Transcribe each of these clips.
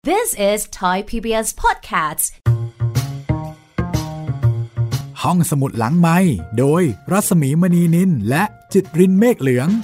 This is Thai PBS Podcasts ห้องสมุดหลังไมค์โดยรัศมีมณีนินและจิตรินเมฆเหลือง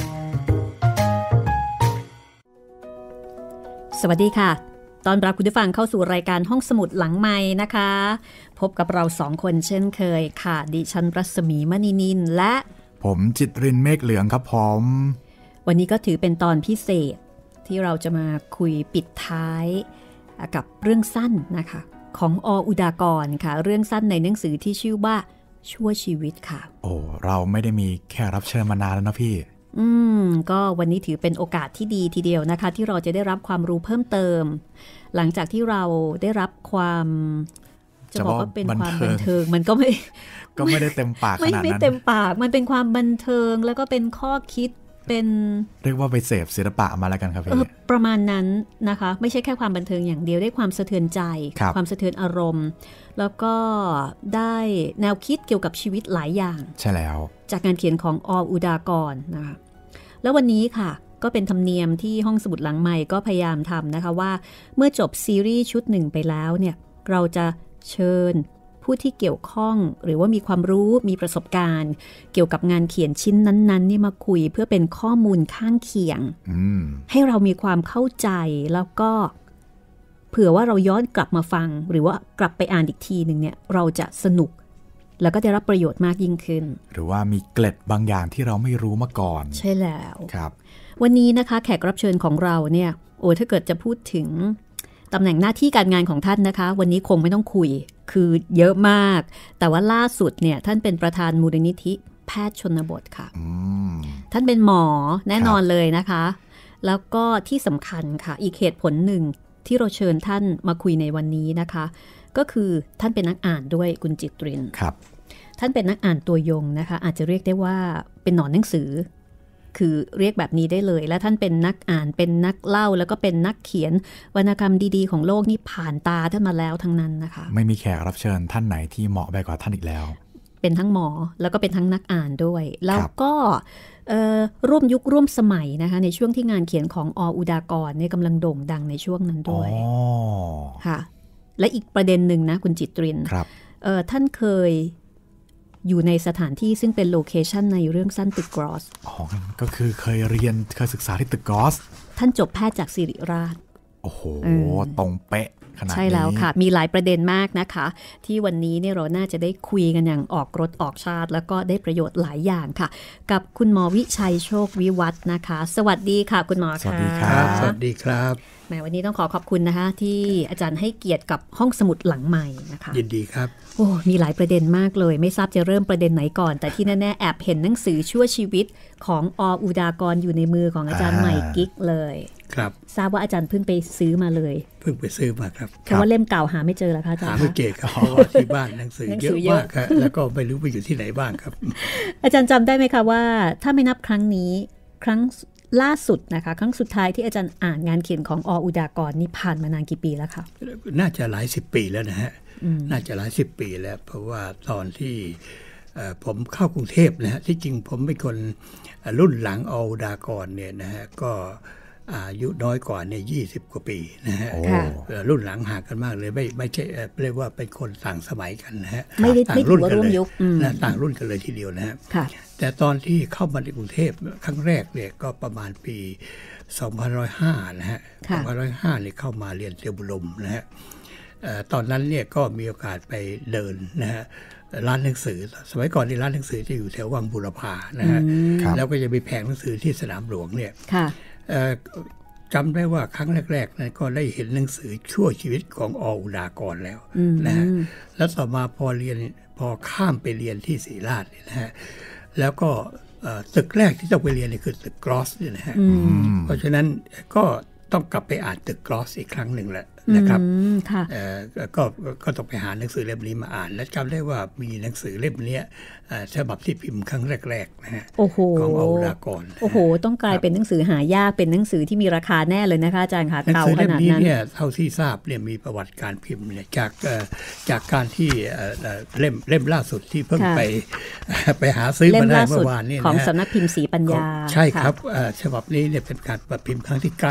สวัสดีค่ะตอนรับคุณผู้ฟังเข้าสู่รายการห้องสมุดหลังไมค์นะคะพบกับเราสองคนเช่นเคยค่ะดิฉันรัศมีมณีนินและผมจิตรินเมฆเหลืองครับผมวันนี้ก็ถือเป็นตอนพิเศษที่เราจะมาคุยปิดท้ายกับเรื่องสั้นนะคะของอุดากรค่ะเรื่องสั้นในหนังสือที่ชื่อว่าชั่วชีวิตค่ะโอ้เราไม่ได้มีแขกรับเชิญมานานแล้วนะพี่ก็วันนี้ถือเป็นโอกาสที่ดีทีเดียวนะคะที่เราจะได้รับความรู้เพิ่มเติมหลังจากที่เราได้รับความจะบอกว่าเป็นความบันเทิงมันก็ไม่ได้เต็มปากขนาดนั้นไม่เต็มปากมันเป็นความบันเทิงแล้วก็เป็นข้อคิดเป็นเรียกว่าไปเสพศิลปะมาแล้วกันครับพี่ประมาณนั้นนะคะไม่ใช่แค่ความบันเทิงอย่างเดียวได้ความสะเทือนใจความสะเทือนอารมณ์แล้วก็ได้แนวคิดเกี่ยวกับชีวิตหลายอย่างใช่แล้วจากงานเขียนของอุดากรนะคะแล้ววันนี้ค่ะก็เป็นธรรมเนียมที่ห้องสมุดหลังใหม่ก็พยายามทำนะคะว่าเมื่อจบซีรีส์ชุดหนึ่งไปแล้วเนี่ยเราจะเชิญผู้ที่เกี่ยวข้องหรือว่ามีความรู้มีประสบการณ์เกี่ยวกับงานเขียนชิ้นนั้นๆนี่มาคุยเพื่อเป็นข้อมูลข้างเคียงให้เรามีความเข้าใจแล้วก็เผื่อว่าเราย้อนกลับมาฟังหรือว่ากลับไปอ่านอีกทีนึงเนี่ยเราจะสนุกแล้วก็ได้รับประโยชน์มากยิ่งขึ้นหรือว่ามีเกล็ดบางอย่างที่เราไม่รู้มาก่อนใช่แล้วครับวันนี้นะคะแขกรับเชิญของเราเนี่ยถ้าเกิดจะพูดถึงตำแหน่งหน้าที่การงานของท่านนะคะวันนี้คงไม่ต้องคุยคือเยอะมากแต่ว่าล่าสุดเนี่ยท่านเป็นประธานมูลนิธิแพทย์ชนบทค่ะท่านเป็นหมอแน่นอนเลยนะคะแล้วก็ที่สำคัญค่ะอีกเหตุผลหนึ่งที่เราเชิญท่านมาคุยในวันนี้นะคะก็คือท่านเป็นนักอ่านด้วยคุณจิตรินครับท่านเป็นนักอ่านตัวยงนะคะอาจจะเรียกได้ว่าเป็นหนอนหนังสือคือเรียกแบบนี้ได้เลยและท่านเป็นนักอ่านเป็นนักเล่าแล้วก็เป็นนักเขียนวรรณกรรมดีๆของโลกนี่ผ่านตาท่านมาแล้วทั้งนั้นนะคะไม่มีแขกรับเชิญท่านไหนที่เหมาะไปกว่าท่านอีกแล้วเป็นทั้งหมอแล้วก็เป็นทั้งนักอ่านด้วยแล้วก็ร่วมยุคร่วมสมัยนะคะในช่วงที่งานเขียนของอุดากรเนี่ยกำลังโด่งดังในช่วงนั้นด้วยค่ะและอีกประเด็นหนึ่งนะคุณจิตรินท่านเคยอยู่ในสถานที่ซึ่งเป็นโลเคชันในเรื่องสั้นตึกกรอสก็คือเคยศึกษาที่ตึกกรอสท่านจบแพทย์จากศิริราชโอ้โหตรงเป๊ะขนาดนี้ใช่แล้วค่ะมีหลายประเด็นมากนะคะที่วันนี้เนี่ยเราน่าจะได้คุยกันอย่างออกรถออกชาติแล้วก็ได้ประโยชน์หลายอย่างค่ะกับคุณหมอวิชัยโชควิวัฒน์นะคะสวัสดีค่ะคุณหมอค่ะสวัสดีครับสวัสดีครับแหมวันนี้ต้องขอบคุณนะคะที่อาจารย์ให้เกียรติกับห้องสมุดหลังใหม่นะคะยินดีครับโอ้มีหลายประเด็นมากเลยไม่ทราบจะเริ่มประเด็นไหนก่อนแต่ที่แน่ๆแอบเห็นหนังสือชั่วชีวิตของอุดากรอยู่ในมือของอาจารย์ใหม่กิ๊กเลยครับทราบว่าอาจารย์เพิ่งไปซื้อมาเลยเพิ่งไปซื้อมาครับเพราะว่าเล่มเก่าหาไม่เจอแล้วค่ะอาจารย์หาไม่เจอครับเพราะว่าที่บ้านหนังสือเยอะมากครับแล้วก็ไม่รู้ไปอยู่ที่ไหนบ้างครับอาจารย์จำได้ไหมคะว่าถ้าไม่นับครั้งนี้ครั้งล่าสุดนะคะครั้งสุดท้ายที่อาจารย์อ่านงานเขียนของอุดากรนี่ผ่านมานานกี่ปีแล้วคะน่าจะหลายสิบปีแล้วนะฮะน่าจะหลายสิบปีแล้วเพราะว่าตอนที่ผมเข้ากรุงเทพนะฮะที่จริงผมเป็นคนรุ่นหลังอุดากรเนี่ยนะฮะก็อายุน้อยกว่าเนี่ย20 กว่าปีนะฮะรุ่นหลังห่างกันมากเลยไม่ใช่เรียกว่าเป็นคนต่างสมัยกันนะฮะต่างรุ่นกันเลยนะต่างรุ่นกันเลยทีเดียวนะฮะแต่ตอนที่เข้ามาในกรุงเทพครั้งแรกเนี่ยก็ประมาณปี2505นะฮะ2505เนี่ยเข้ามาเรียนเตรียมอุดมนะฮะตอนนั้นเนี่ยก็มีโอกาสไปเดินนะฮะร้านหนังสือสมัยก่อนนี่ร้านหนังสือจะอยู่แถววังบุรพานะฮะแล้วก็จะมีแผงหนังสือที่สนามหลวงเนี่ยจำได้ว่าครั้งแรกๆนั้นก็ได้เห็นหนังสือชั่วชีวิตของอุดากรแล้วนะฮะแล้วต่อมาพอข้ามไปเรียนที่ศรีราชนะฮะแล้วก็ตึกแรกที่ต้องไปเรียนนี่คือตึกกรอสเนี่ยนะฮะเพราะฉะนั้นก็ต้องกลับไปอ่านตึกกรอสอีกครั้งหนึ่งแหละนะครับก็ต้องไปหาหนังสือเล่มนี้มาอ่านและจำได้ว่ามีหนังสือเล่มนี้ฉบับที่พิมพ์ครั้งแรกๆนะฮะของอุดากรโอ้โหต้องกลายเป็นหนังสือหายากเป็นหนังสือที่มีราคาแน่เลยนะคะอาจารย์ค่ะเก่าขนาดนั้นเนี่ยเท่าที่ทราบเนี่ยมีประวัติการพิมพ์เนี่ยจากการที่เล่มล่าสุดที่เพิ่งไปหาซื้อมาได้เมื่อวานนี้ของสำนักพิมพ์ศรีปัญญาใช่ครับฉบับนี้เนี่ยเป็นการพิมพ์ครั้งที่9แล้ว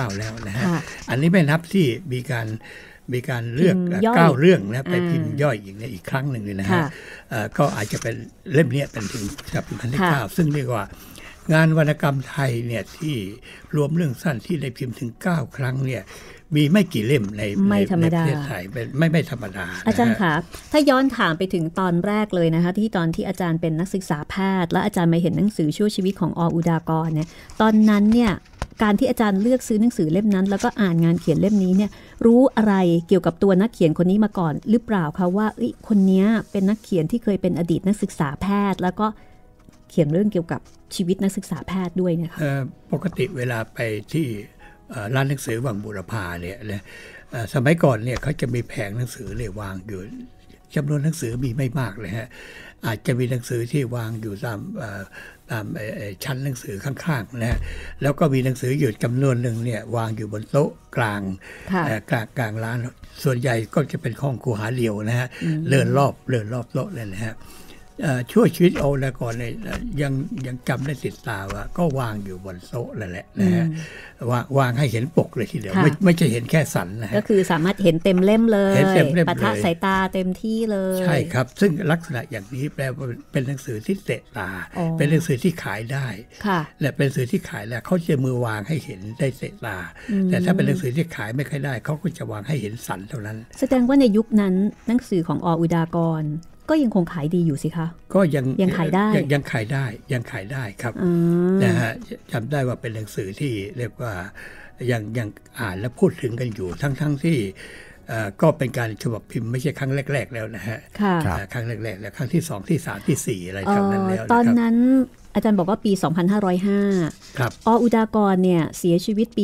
นะฮะอันนี้ไม่นับที่มีการเลือก9เรื่องนะไปพิมพ์ย่อยอีกครั้งหนึ่งเลยนะฮะก็อาจจะเป็นเล่มนี้เป็นถึงฉบับที่9ซึ่งเรียกว่างานวรรณกรรมไทยเนี่ยที่รวมเรื่องสั้นที่ได้พิมพ์ถึง9ครั้งเนี่ยมีไม่กี่เล่มในประเทศไทยไม่ธรรมดาอาจารย์คะถ้าย้อนถามไปถึงตอนแรกเลยนะคะที่ตอนที่อาจารย์เป็นนักศึกษาแพทย์และอาจารย์มาเห็นหนังสือชั่วชีวิตของอุดากรเนี่ยตอนนั้นเนี่ยการที่อาจารย์เลือกซื้อหนังสือเล่มนั้นแล้วก็อ่านงานเขียนเล่มนี้เนี่ยรู้อะไรเกี่ยวกับตัวนักเขียนคนนี้มาก่อนหรือเปล่าคะว่าคนนี้เป็นนักเขียนที่เคยเป็นอดีตนักศึกษาแพทย์แล้วก็เขียนเรื่องเกี่ยวกับชีวิตนักศึกษาแพทย์ด้วยนะคะปกติเวลาไปที่ร้านหนังสือวังบูรพาเนี่ยสมัยก่อนเนี่ยเขาจะมีแผงหนังสือเลยวางอยู่จำนวนหนังสือมีไม่มากเลยฮะอาจจะมีหนังสือที่วางอยู่ตามชั้นหนังสือข้างๆนะฮะแล้วก็มีหนังสืออยู่จำนวนหนึ่งเนี่ยวางอยู่บนโต๊ะกลางร้านส่วนใหญ่ก็จะเป็นของคูหาเหลียวนะฮะเลื่อนรอบโต๊ะเลยนะฮะช่วยชีวิตอุดากรเนี่ยยังจำได้ติดตาว่าก็วางอยู่บนโต๊ะนั่นแหละนะฮะวางให้เห็นปกเลยทีเดียวไม่ใช่เห็นแค่สันนะฮะก็คือสามารถเห็นเต็มเล่มเลยปะทะสายตาเต็มที่เลยใช่ครับซึ่งลักษณะอย่างนี้แปลว่าเป็นหนังสือที่เตะตาเป็นหนังสือที่ขายได้และเป็นหนังสือที่ขายแล้วเขาจะมือวางให้เห็นได้เตะตาแต่ถ้าเป็นหนังสือที่ขายไม่ค่อยได้เขาก็จะวางให้เห็นสันเท่านั้นแสดงว่าในยุคนั้นหนังสือของอุดากรก็ยังคงขายดีอยู่สิคะก็ยังขายได้ยังขายได้ครับนะฮะจำได้ว่าเป็นหนังสือที่เรียกว่ายังอ่านและพูดถึงกันอยู่ทั้งที่ก็เป็นการฉบับพิมพ์ไม่ใช่ครั้งแรกๆแล้วนะฮะครั้งแรกๆแล้วครั้งที่2ที่3ที่4อะไรทั้งนั้นแล้วตอนนั้นอาจารย์บอกว่าปี2505 ครับอุดากรเนี่ยเสียชีวิตปี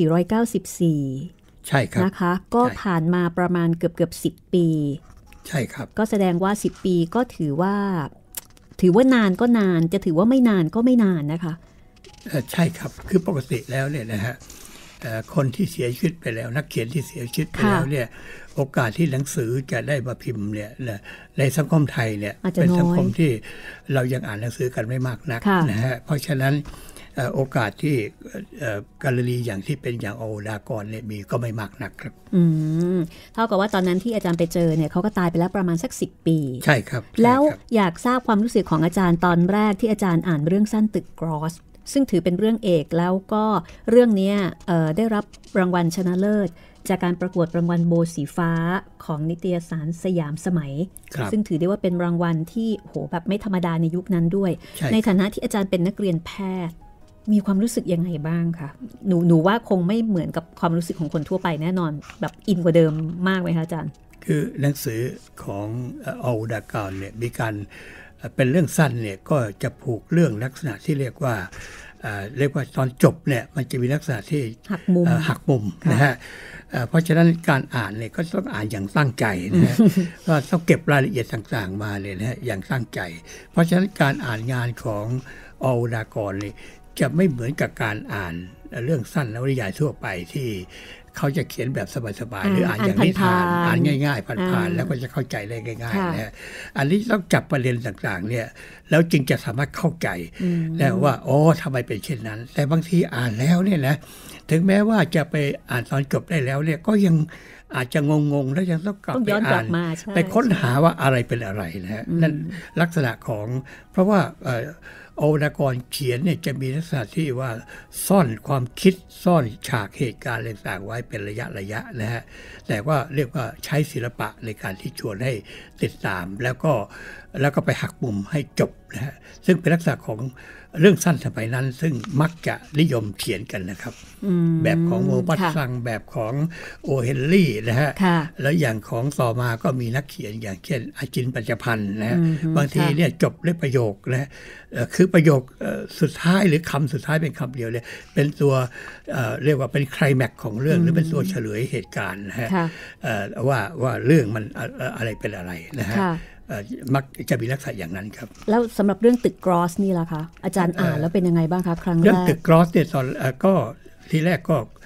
2494 ใช่ครับนะคะก็ผ่านมาประมาณเกือบ10ปีใช่ครับก็แสดงว่า10ปีก็ถือว่านานก็นานจะถือว่าไม่นานก็ไม่นานนะคะใช่ครับคือปกติแล้วเนี่ยนะฮะคนที่เสียชีวิตไปแล้วนักเขียนที่เสียชีวิตไปแล้วเนี่ยโอกาสที่หนังสือจะได้มาพิมพ์เนี่ยในสังคมไทยเนี่ยเป็นสังคมที่เรายังอ่านหนังสือกันไม่มากนักนะฮะเพราะฉะนั้นโอกาสที่กาลลีอย่างที่เป็นอย่างอุดากรเนี่ยมีก็ไม่มากนักครับเท่ากับว่าตอนนั้นที่อาจารย์ไปเจอเนี่ยเขาก็ตายไปแล้วประมาณสัก10 ปีใช่ครับแล้วอยากทราบความรู้สึกของอาจารย์ตอนแรกที่อาจารย์อ่านเรื่องสั้นตึกกรอสซึ่งถือเป็นเรื่องเอกแล้วก็เรื่องนี้ได้รับรางวัลชนะเลิศจากการประกวดรางวัลโบสีฟ้าของนิตยสารสยามสมัยซึ่งถือได้ว่าเป็นรางวัลที่โหแบบไม่ธรรมดาในยุคนั้นด้วย ในฐานะที่อาจารย์เป็นนักเรียนแพทย์มีความรู้สึกยังไงบ้างคะหนูว่าคงไม่เหมือนกับความรู้สึกของคนทั่วไปแน่นอนแบบอินกว่าเดิมมากไหมคะอาจารย์คือหนังสือของอุดากรเนี่ยมีการเป็นเรื่องสั้นเนี่ยก็จะผูกเรื่องลักษณะที่เรียกว่าตอนจบเนี่ยมันจะมีลักษณะที่หักมุมนะฮะเพราะฉะนั้นการอ่านเนี่ยก็ต้องอ่านอย่างตั้งใจนะฮะก็ต้องเก็บรายละเอียดต่างๆมาเลยนะฮะอย่างตั้งใจเพราะฉะนั้นการอ่านงานของอุดากรนี่จะไม่เหมือนกับการอ่านเรื่องสั้นนวนิยายทั่วไปที่เขาจะเขียนแบบสบายๆหรืออ่านอย่างนิทานอ่านง่ายๆผ่านๆแล้วก็จะเข้าใจได้ง่ายๆนะฮะอันนี้ต้องจับประเด็นต่างๆเนี่ยแล้วจึงจะสามารถเข้าใจแล้วว่าทำไมเป็นเช่นนั้นแต่บางทีอ่านแล้วเนี่ยนะถึงแม้ว่าจะไปอ่านตอนจบได้แล้วเนี่ยก็ยังอาจจะงงๆแล้วยังต้องกลับไปอ่านไปค้นหาว่าอะไรเป็นอะไรนะฮะนั่นลักษณะของเพราะว่าอุดากรเขียนเนี่ยจะมีลักษณะที่ว่าซ่อนความคิดซ่อนฉากเหตุการณ์ต่างๆไว้เป็นระยะนะฮะแต่ว่าเรียกว่าใช้ศิลปะในการที่ชวนให้ติดตามแล้วก็ไปหักมุมให้จบนะฮะซึ่งเป็นลักษณะของเรื่องสั้นสมัยนั้นซึ่งมักจะนิยมเขียนกันนะครับแบบของโมบัตซังแบบของโอเฮนรี่นะฮะแล้วอย่างของต่อมาก็มีนักเขียนอย่างเช่นอาจินปัญจพันธ์นะบางทีเนี่ยจบด้วยประโยคนะคือประโยคสุดท้ายหรือคำสุดท้ายเป็นคำเดียวเลยเป็นตัวเรียกว่าเป็นไคลแม็กซ์ของเรื่องหรือเป็นตัวเฉลยเหตุการณ์นะฮะว่าเรื่องมันอะไรเป็นอะไรนะฮะมักจะมีลักษณะอย่างนั้นครับแล้วสำหรับเรื่องตึกกรอสนี่ล่ะคะอาจารย์อ่านแล้วเป็นยังไงบ้างคะครั้งแรกเรื่องตึกกรอสเนี่ยตอนก็ทีแรกก็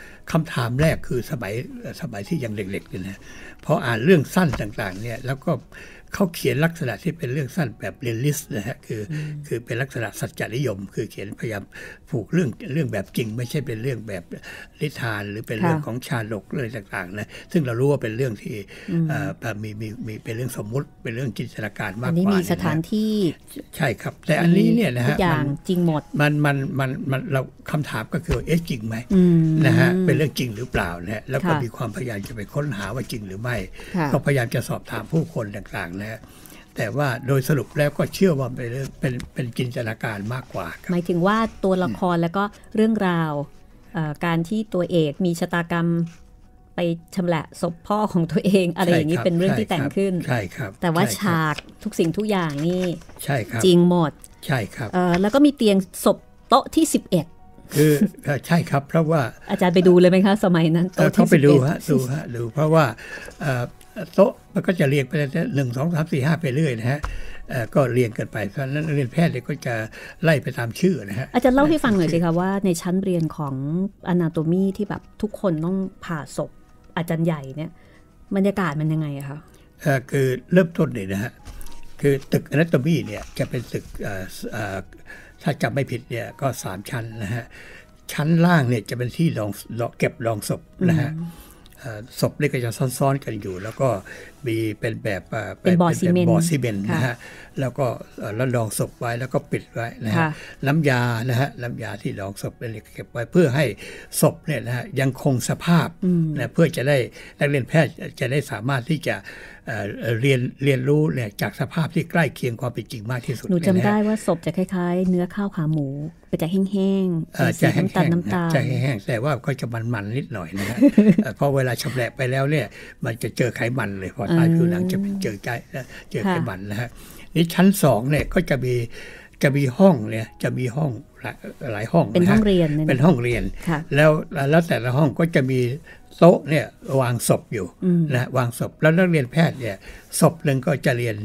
คำถามแรกคือสมัยที่ยังเด็กๆเนี่ยนะพออ่านเรื่องสั้นต่างๆเนี่ยแล้วก็เขาเขียนลักษณะที่เป็นเรื่องสั้นแบบเรียลลิสต์นะฮะคือเป็นลักษณะสัจจนิยมคือเขียนพยายามผูกเรื่องแบบจริงไม่ใช่เป็นเรื่องแบบนิทานหรือเป็นเรื่องของชาดกเรื่องต่างๆนะซึ่งเรารู้ว่าเป็นเรื่องที่มีเป็นเรื่องสมมุติเป็นเรื่องจินตนาการมากกว่าอันนี้มีสถานที่ใช่ครับแต่อันนี้เนี่ยนะฮะทุกอย่างจริงหมดมันเราคำถามก็คือจริงไหมนะฮะเป็นเรื่องจริงหรือเปล่านะแล้วก็มีความพยายามจะไปค้นหาว่าจริงหรือไม่ก็พยายามจะสอบถามผู้คนต่างๆนะแต่ว่าโดยสรุปแล้วก็เชื่อว่าเป็นจินตนาการมากกว่าหมายถึงว่าตัวละครแล้วก็เรื่องราวการที่ตัวเอกมีชะตากรรมไปชำแหละศพพ่อของตัวเองอะไรอย่างนี้เป็นเรื่องที่แต่งขึ้นใช่ครับแต่ว่าฉากทุกสิ่งทุกอย่างนี่ใช่ครับจริงหมดใช่ครับแล้วก็มีเตียงศพโต๊ะที่11 คือใช่ครับเพราะว่าอาจารย์ไปดูเลยไหมคะสมัยนั้นโต๊ะที่11เขาไปดูเพราะว่าโต๊ะมันก็จะเรียงไป1 2 3 4 5ไปเรื่อยนะฮะก็เรียงกันไปเพราะฉะนั้นเรียนแพทย์ก็จะไล่ไปตามชื่อนะฮะอาจารย์เล่าให้ฟังหน่อยสิคะว่าในชั้นเรียนของ Anatomy ที่แบบทุกคนต้องผ่าศพอาจารย์ใหญ่เนี่ยบรรยากาศมันยังไงอะคะคือเริ่มต้นเนี่ยนะฮะคือตึก Anatomy เนี่ยจะเป็นตึกถ้าจำไม่ผิดเนี่ยก็3ชั้นนะฮะชั้นล่างเนี่ยจะเป็นที่เก็บรองศพนะฮะศพนี่ก็จะซ้อนๆกันอยู่แล้วก็มีเป็นแบบเป็นบ่อซีเมนต์นะฮะแล้วก็รองศพไว้แล้วก็ปิดไว้นะฮะน้ำยานะฮะน้ำยาที่รองศพเนี่ยเก็บไว้เพื่อให้ศพเนี่ยนะฮะยังคงสภาพนะเพื่อจะได้นักเรียนแพทย์จะได้สามารถที่จะเรียนรู้เนี่ยจากสภาพที่ใกล้เคียงความเป็นจริงมากที่สุดหนูจำได้ว่าศพจะคล้ายๆเนื้อข้าวขาหมูไปจะแห้งๆจะแห้งๆจะแห้งๆแต่ว่าก็จะมันๆนิดหน่อยนะฮะเพราะเวลาชำแหละไปแล้วเนี่ยมันจะเจอไขมันเลยพอตายผิวหนังจะเจอไขมันนะฮะนี่ชั้น2เนี่ยก็จะมีห้องเนี่ยจะมีห้องหลายห้องเป็นห้องเรียนเป็นห้องเรียนแล้วแต่ละห้องก็จะมีโต๊ะเนี่ยวางศพอยู่นะวางศพแล้วนักเรียนแพทย์เนี่ยศพหนึ่งก็จะเรียน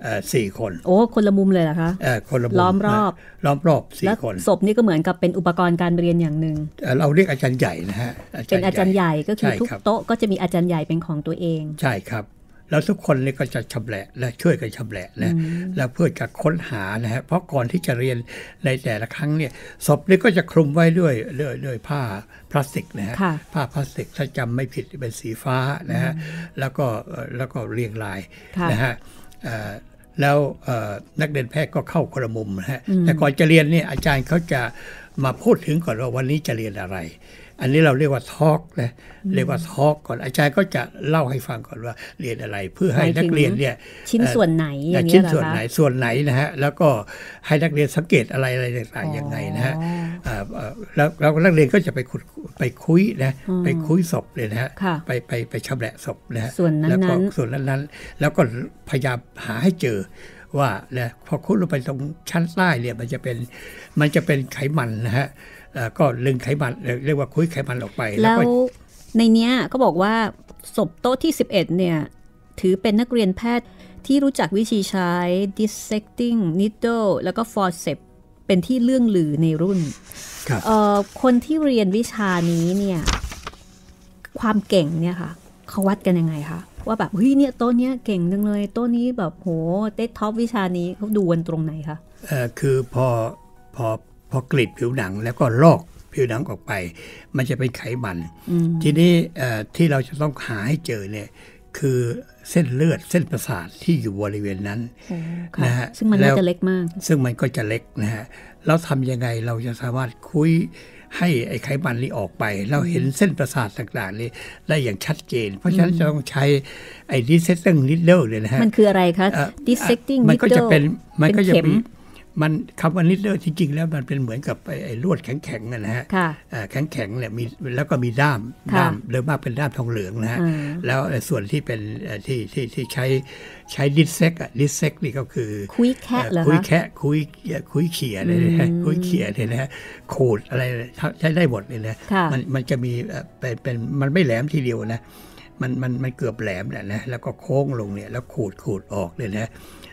4 คนโอ้คนละมุมเลยเหรอคะคนละมุมล้อมรอบ4 คนศพนี่ก็เหมือนกับเป็นอุปกรณ์การเรียนอย่างหนึ่งเราเรียกอาจารย์ใหญ่นะฮะเป็นอาจารย์ใหญ่ก็คือทุกโต๊ะก็จะมีอาจารย์ใหญ่เป็นของตัวเองใช่ครับแล้วทุกคนนี่ก็จะชำแหละและช่วยกันชำแหละนะแล้วเพื่อจะค้นหานะฮะเพราะก่อนที่จะเรียนในแต่ละครั้งเนี่ยศพนี่ก็จะคลุมไว้ด้วยผ้าพลาสติกนะฮะผ้าพลาสติกถ้าจำไม่ผิดเป็นสีฟ้านะฮะแล้วก็เรียงรายนะฮะแล้วนักเรียนแพทย์ก็เข้าคนละมุมนะฮะแต่ก่อนจะเรียนเนี่ยอาจารย์เขาจะมาพูดถึงก่อนว่าวันนี้จะเรียนอะไรอันนี้เราเรียกว่าทอล์กนะเรียกว่าทอล์กก่อนอาจารย์ก็จะเล่าให้ฟังก่อนว่าเรียนอะไรเพื่อให้นักเรียนเนี่ยชิ้นส่วนไหนอย่างนี้ชิ้นส่วนไหนนะฮะแล้วก็ให้นักเรียนสังเกตอะไรต่างๆยังไงนะฮะแล้วนักเรียนก็จะไปคุยนะไปคุยศพเลยนะฮะไปชำแหละศพนะฮะแล้วก็ส่วนนั้นแล้วก็พยายามหาให้เจอว่านะพอคุยลงไปตรงชั้นใต้เนี่ยมันจะเป็นไขมันนะฮะก็ลึงไขมันเรียกว่าคุยไขมันออกไปแล้วในเนี้ยก็บอกว่าศพโต๊ะที่11เนี่ยถือเป็นนักเรียนแพทย์ที่รู้จักวิธีใช้ dissecting needle แล้วก็ forceps เป็นที่เรื่องลือในรุ่นคนที่เรียนวิชานี้เนี่ยความเก่งเนี่ยค่ะเขาวัดกันยังไงคะว่าแบบเฮ้ยเนี่ยโต๊ะเนี้ยเก่งจังเลยโต๊ะนี้แบบโหได้ท็อปวิชานี้เขาดูกันตรงไหนคะคือพอกรีดผิวหนังแล้วก็ลอกผิวหนังออกไปมันจะเป็นไขมันทีนี้ที่เราจะต้องหาให้เจอเนี่ยคือเส้นเลือดเส้นประสาทที่อยู่บริเวณนั้นนะฮะซึ่งมันก็จะเล็กมากซึ่งมันก็จะเล็กนะฮะแล้วทำยังไงเราจะสามารถคุยให้ไอ้ไขมันนี้ออกไปเราเห็นเส้นประสาทต่างๆนี้ได้อย่างชัดเจนเพราะฉะนั้นจะต้องใช้ไอ้ dissecting needle เลยนะฮะมันคืออะไรคะ dissecting needle มันก็จะเป็นมันคำว่านิดเดียวจริงๆแล้วมันเป็นเหมือนกับไอ้ลวดแข็งๆนะฮะแข็งๆเนี่ยมีแล้วก็มีด้ามโดยมากเป็นด้ามทองเหลืองนะฮะแล้วส่วนที่เป็นที่ใช้ดิสเซ็กนี่ก็คือคุยแคะเหรอคะคุยเขี่ยเลยนะฮะคุยเขี่ยเลยนะฮะขูดอะไรใช้ได้หมดเลยนะมันจะมีเป็นมันไม่แหลมทีเดียวนะมันเกือบแหลมแหละนะแล้วก็โค้งลงเนี่ยแล้วขูดออกเลยนะ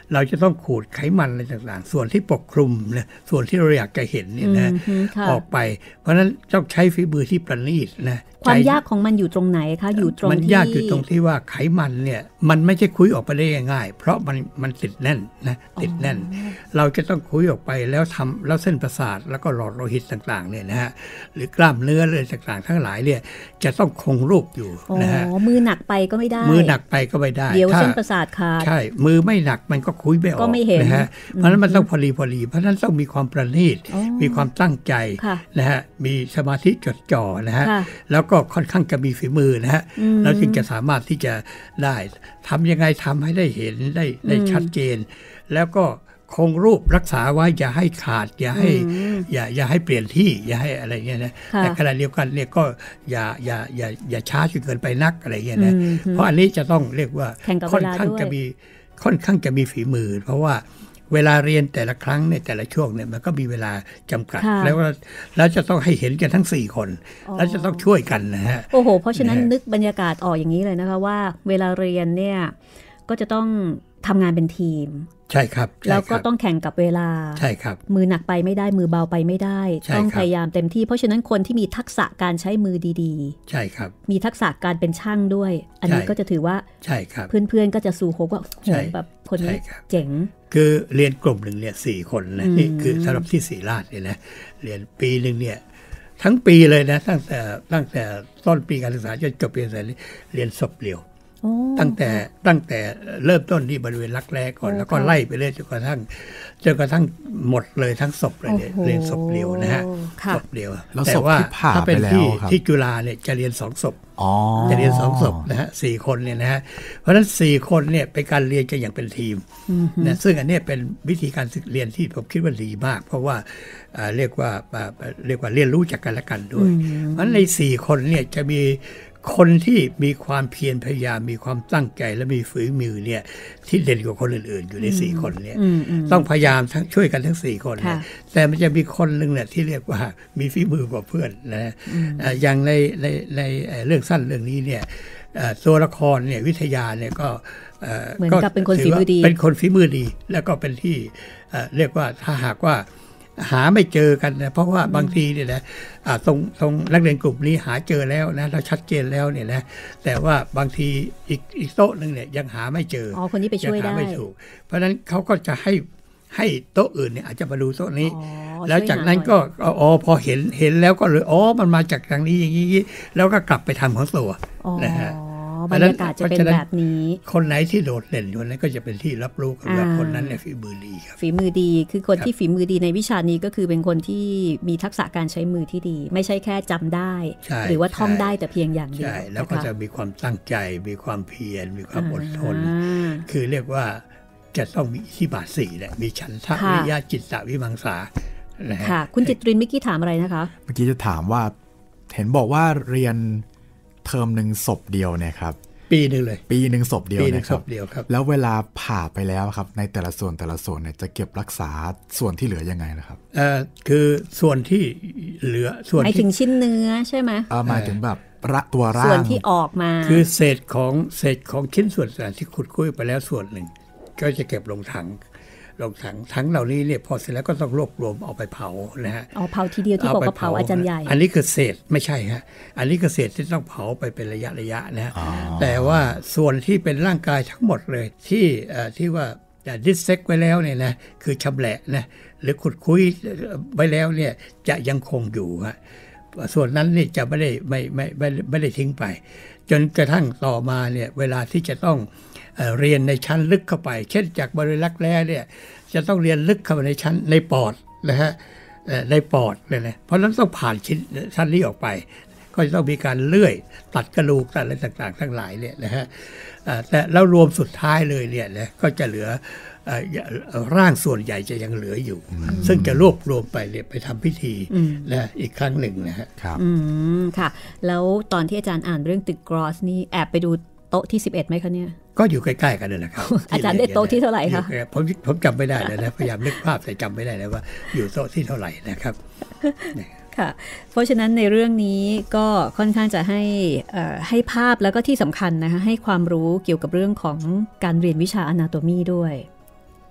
เราจะต้องขูดไขมันอะไรต่างๆส่วนที่ปกคลุมนะส่วนที่เราอยากจะเห็นเนี่ยนะออกไปเพราะฉะนั้นต้องใช้ฝีมือที่ประณีตนะความยากของมันอยู่ตรงไหนคะอยู่ตรงที่มันยากอยู่ตรงที่ว่าไขมันเนี่ยมันไม่ใช่คุยออกไปได้ง่ายๆเพราะมันติดแน่นนะติดแน่นเราจะต้องคุยออกไปแล้วเส้นประสาทแล้วก็หลอดโลหิตต่างๆเนี่ยนะฮะหรือกล้ามเนื้ออะไรต่างๆทั้งหลายเนี่ยจะต้องคงรูปอยู่นะฮะมือหนักไปก็ไม่ได้มือหนักไปก็ไม่ได้เดี๋ยวเส้นประสาทขาดใช่มือไม่หนักมันก็คุยไม่ออกนะฮะเพราะฉะนั้นมันต้องพอดีเพราะฉะนั้นต้องมีความประณีตมีความตั้งใจนะฮะมีสมาธิจดจ่อนะฮะแล้วก็ค่อนข้างจะมีฝีมือนะฮะแล้วจึงจะสามารถที่จะได้ทำยังไงทำให้ได้เห็นได้ชัดเจนแล้วก็คงรูปรักษาไว้อย่าให้ขาดอย่าให้เปลี่ยนที่อย่าให้อะไรเงี้ยนะแต่ขณะเดียวกันเนี่ยก็อย่าช้าจนเกินไปนักอะไรเงี้ยนะเพราะอันนี้จะต้องเรียกว่าค่อนข้างจะมีฝีมือเพราะว่าเวลาเรียนแต่ละครั้งเนี่ยแต่ละช่วงเนี่ยมันก็มีเวลาจำกัดแล้วจะต้องให้เห็นกันทั้ง4คนแล้วจะต้องช่วยกันนะฮะโอ้โหเพราะฉะนั้นนึกบรรยากาศออกอย่างนี้เลยนะคะว่าเวลาเรียนเนี่ยก็จะต้องทำงานเป็นทีมใช่ครับแล้วก็ต้องแข่งกับเวลาใช่ครับมือหนักไปไม่ได้มือเบาไปไม่ได้ต้องพยายามเต็มที่เพราะฉะนั้นคนที่มีทักษะการใช้มือดีๆใช่ครับมีทักษะการเป็นช่างด้วยอันนี้ก็จะถือว่าใช่ครับเพื่อนๆก็จะสู่โหว่าโหแบบคนนี้เจ๋งคือเรียนกลุ่มหนึ่งเนี่ย4คนนะนี่คือสำหรับที่ศรีราชเนี่ยนะเรียนปีนึงเนี่ยทั้งปีเลยนะตั้งแต่ต้นปีการศึกษาจนจบปีการศึกษาเรียนศพเดียวตั้งแต่เริ่มต้นที่บริเวณรักแร้ก่อนแล้วก็ไล่ไปเรื่อยจนกระทั่งหมดเลยทั้งศพเลยเรียนศพเดียวนะฮะศพเดียวแต่ว่าถ้าเป็นที่จุฬาเนี่ยจะเรียน2ศพจะเรียน2ศพนะฮะ4คนเนี่ยนะฮะเพราะฉะนั้น4คนเนี่ยเป็นการเรียนกันอย่างเป็นทีมนะซึ่งอันนี้เป็นวิธีการเรียนที่ผมคิดว่าดีมากเพราะว่าเรียกว่าเรียนรู้จากกันและกันด้วยเพราะฉะนั้นใน4คนเนี่ยจะมีคนที่มีความเพียรพยายามมีความตั้งใจและมีฝีมือเนี่ยที่เด่นกว่าคนอื่นๆอยู่ใน4คนเนี่ยต้องพยายามช่วยกันทั้ง4คนแต่มันจะมีคนนึงเนี่ยที่เรียกว่ามีฝีมือกว่าเพื่อนนะอย่างในเรื่องสั้นเรื่องนี้เนี่ยตัวละครเนี่ยวิทยาเนี่ยก็เหมือนกับเป็นคนฝีมือดีเป็นคนฝีมือดีแล้วก็เป็นที่เรียกว่าถ้าหากว่าหาไม่เจอกันนะเพราะว่าบางทีเนี่ยนะตรงนักเรียนกลุ่มนี้หาเจอแล้วนะเราชัดเจนแล้วเนี่ยนะแต่ว่าบางทีอีกโต๊ะนึงเนี่ยยังหาไม่เจอคนนี้ไปช่วยได้ไม่ถูกเพราะฉะนั้นเขาก็จะให้โต๊ะอื่นเนี่ยอาจจะมาดูโต๊ะนี้แล้วจากนั้นก็พอเห็นแล้วก็เลยมันมาจากทางนี้อย่างนี้แล้วก็กลับไปทำของตัวนะฮะบรรยากาศจะเป็นแบบนี้คนไหนที่โดดเด่นคนนั้นก็จะเป็นที่รับรู้กันว่าคนนั้นเนี่ยฝีมือดีครับฝีมือดีคือคนที่ฝีมือดีในวิชานี้ก็คือเป็นคนที่มีทักษะการใช้มือที่ดีไม่ใช่แค่จำได้หรือว่าท่องได้แต่เพียงอย่างเดียวใช่แล้วก็จะมีความตั้งใจมีความเพียรมีความอดทนคือเรียกว่าจะต้องมีอิทธิบาท4แหละมีฉันทะวิริยะจิตตะวิมังสาค่ะคุณจิตรินเมื่อกี้ถามอะไรนะคะเมื่อกี้จะถามว่าเห็นบอกว่าเรียนเทอมหนึ่งศพเดียวเนี่ยครับปีนึงเลยปีหนึ่งศพเดียวนะครับแล้วเวลาผ่าไปแล้วครับในแต่ละส่วนเนี่ยจะเก็บรักษาส่วนที่เหลือยังไงนะครับคือส่วนที่เหลือส่วนหมายถึงชิ้นเนื้อใช่ไหมหมายถึงแบบตัวร่างส่วนที่ออกมาคือเศษของชิ้นส่วนต่างที่ขุดคุ้ยไปแล้วส่วนหนึ่งก็จะเก็บลงถังเหล่านี้เนี่ยพอเสร็จแล้วก็ต้องรวบรวมเอาไปเผานะฮะเผาทีเดียวที่บอกว่าเผาอาจารย์ใหญ่อันนี้คือเศษไม่ใช่ฮะอันนี้คือเศษที่ต้องเผาไปเป็นระยะนะฮะแต่ว่าส่วนที่เป็นร่างกายทั้งหมดเลยที่ว่าดิสเซกไว้แล้วเนี่ยนะคือชำแหละนะหรือขุดคุ้ยไว้แล้วเนี่ยจะยังคงอยู่ฮะส่วนนั้นนี่จะไม่ได้ทิ้งไปจนกระทั่งต่อมาเนี่ยเวลาที่จะต้องเรียนในชั้นลึกเข้าไปเช่นจากบริเวณรักแร้เนี่ยจะต้องเรียนลึกเข้าไปในชั้นในปอดนะฮะในปอดเลยนะเพราะนั้นต้องผ่านชั้นนี้ออกไปก็จะต้องมีการเลื่อยตัดกระดูกตัดอะไรต่างๆทั้งหลายเนี่ยนะฮะแต่แล้วรวมสุดท้ายเลยเนี่ยนะก็จะเหลือร่างส่วนใหญ่จะยังเหลืออยู่ซึ่งจะรวบรวมไปเนี่ยไปทำพิธีนะอีกครั้งหนึ่งนะฮะครับค่ะแล้วตอนที่อาจารย์อ่านเรื่องตึกกรอสนี่แอบไปดูโต๊ะที่11ไหมคะเนี่ยก็อยู่ใกล้ๆกันเลยนะครับอาจารย์ได้โต๊ะที่เท่าไหร่คะผมจำไม่ได้เลยนะพยายามนึกภาพแต่จำไม่ได้เลยว่าอยู่โต๊ะที่เท่าไหร่นะครับค่ะเพราะฉะนั้นในเรื่องนี้ก็ค่อนข้างจะให้ภาพแล้วก็ที่สำคัญนะคะให้ความรู้เกี่ยวกับเรื่องของการเรียนวิชา Anatomy ด้วย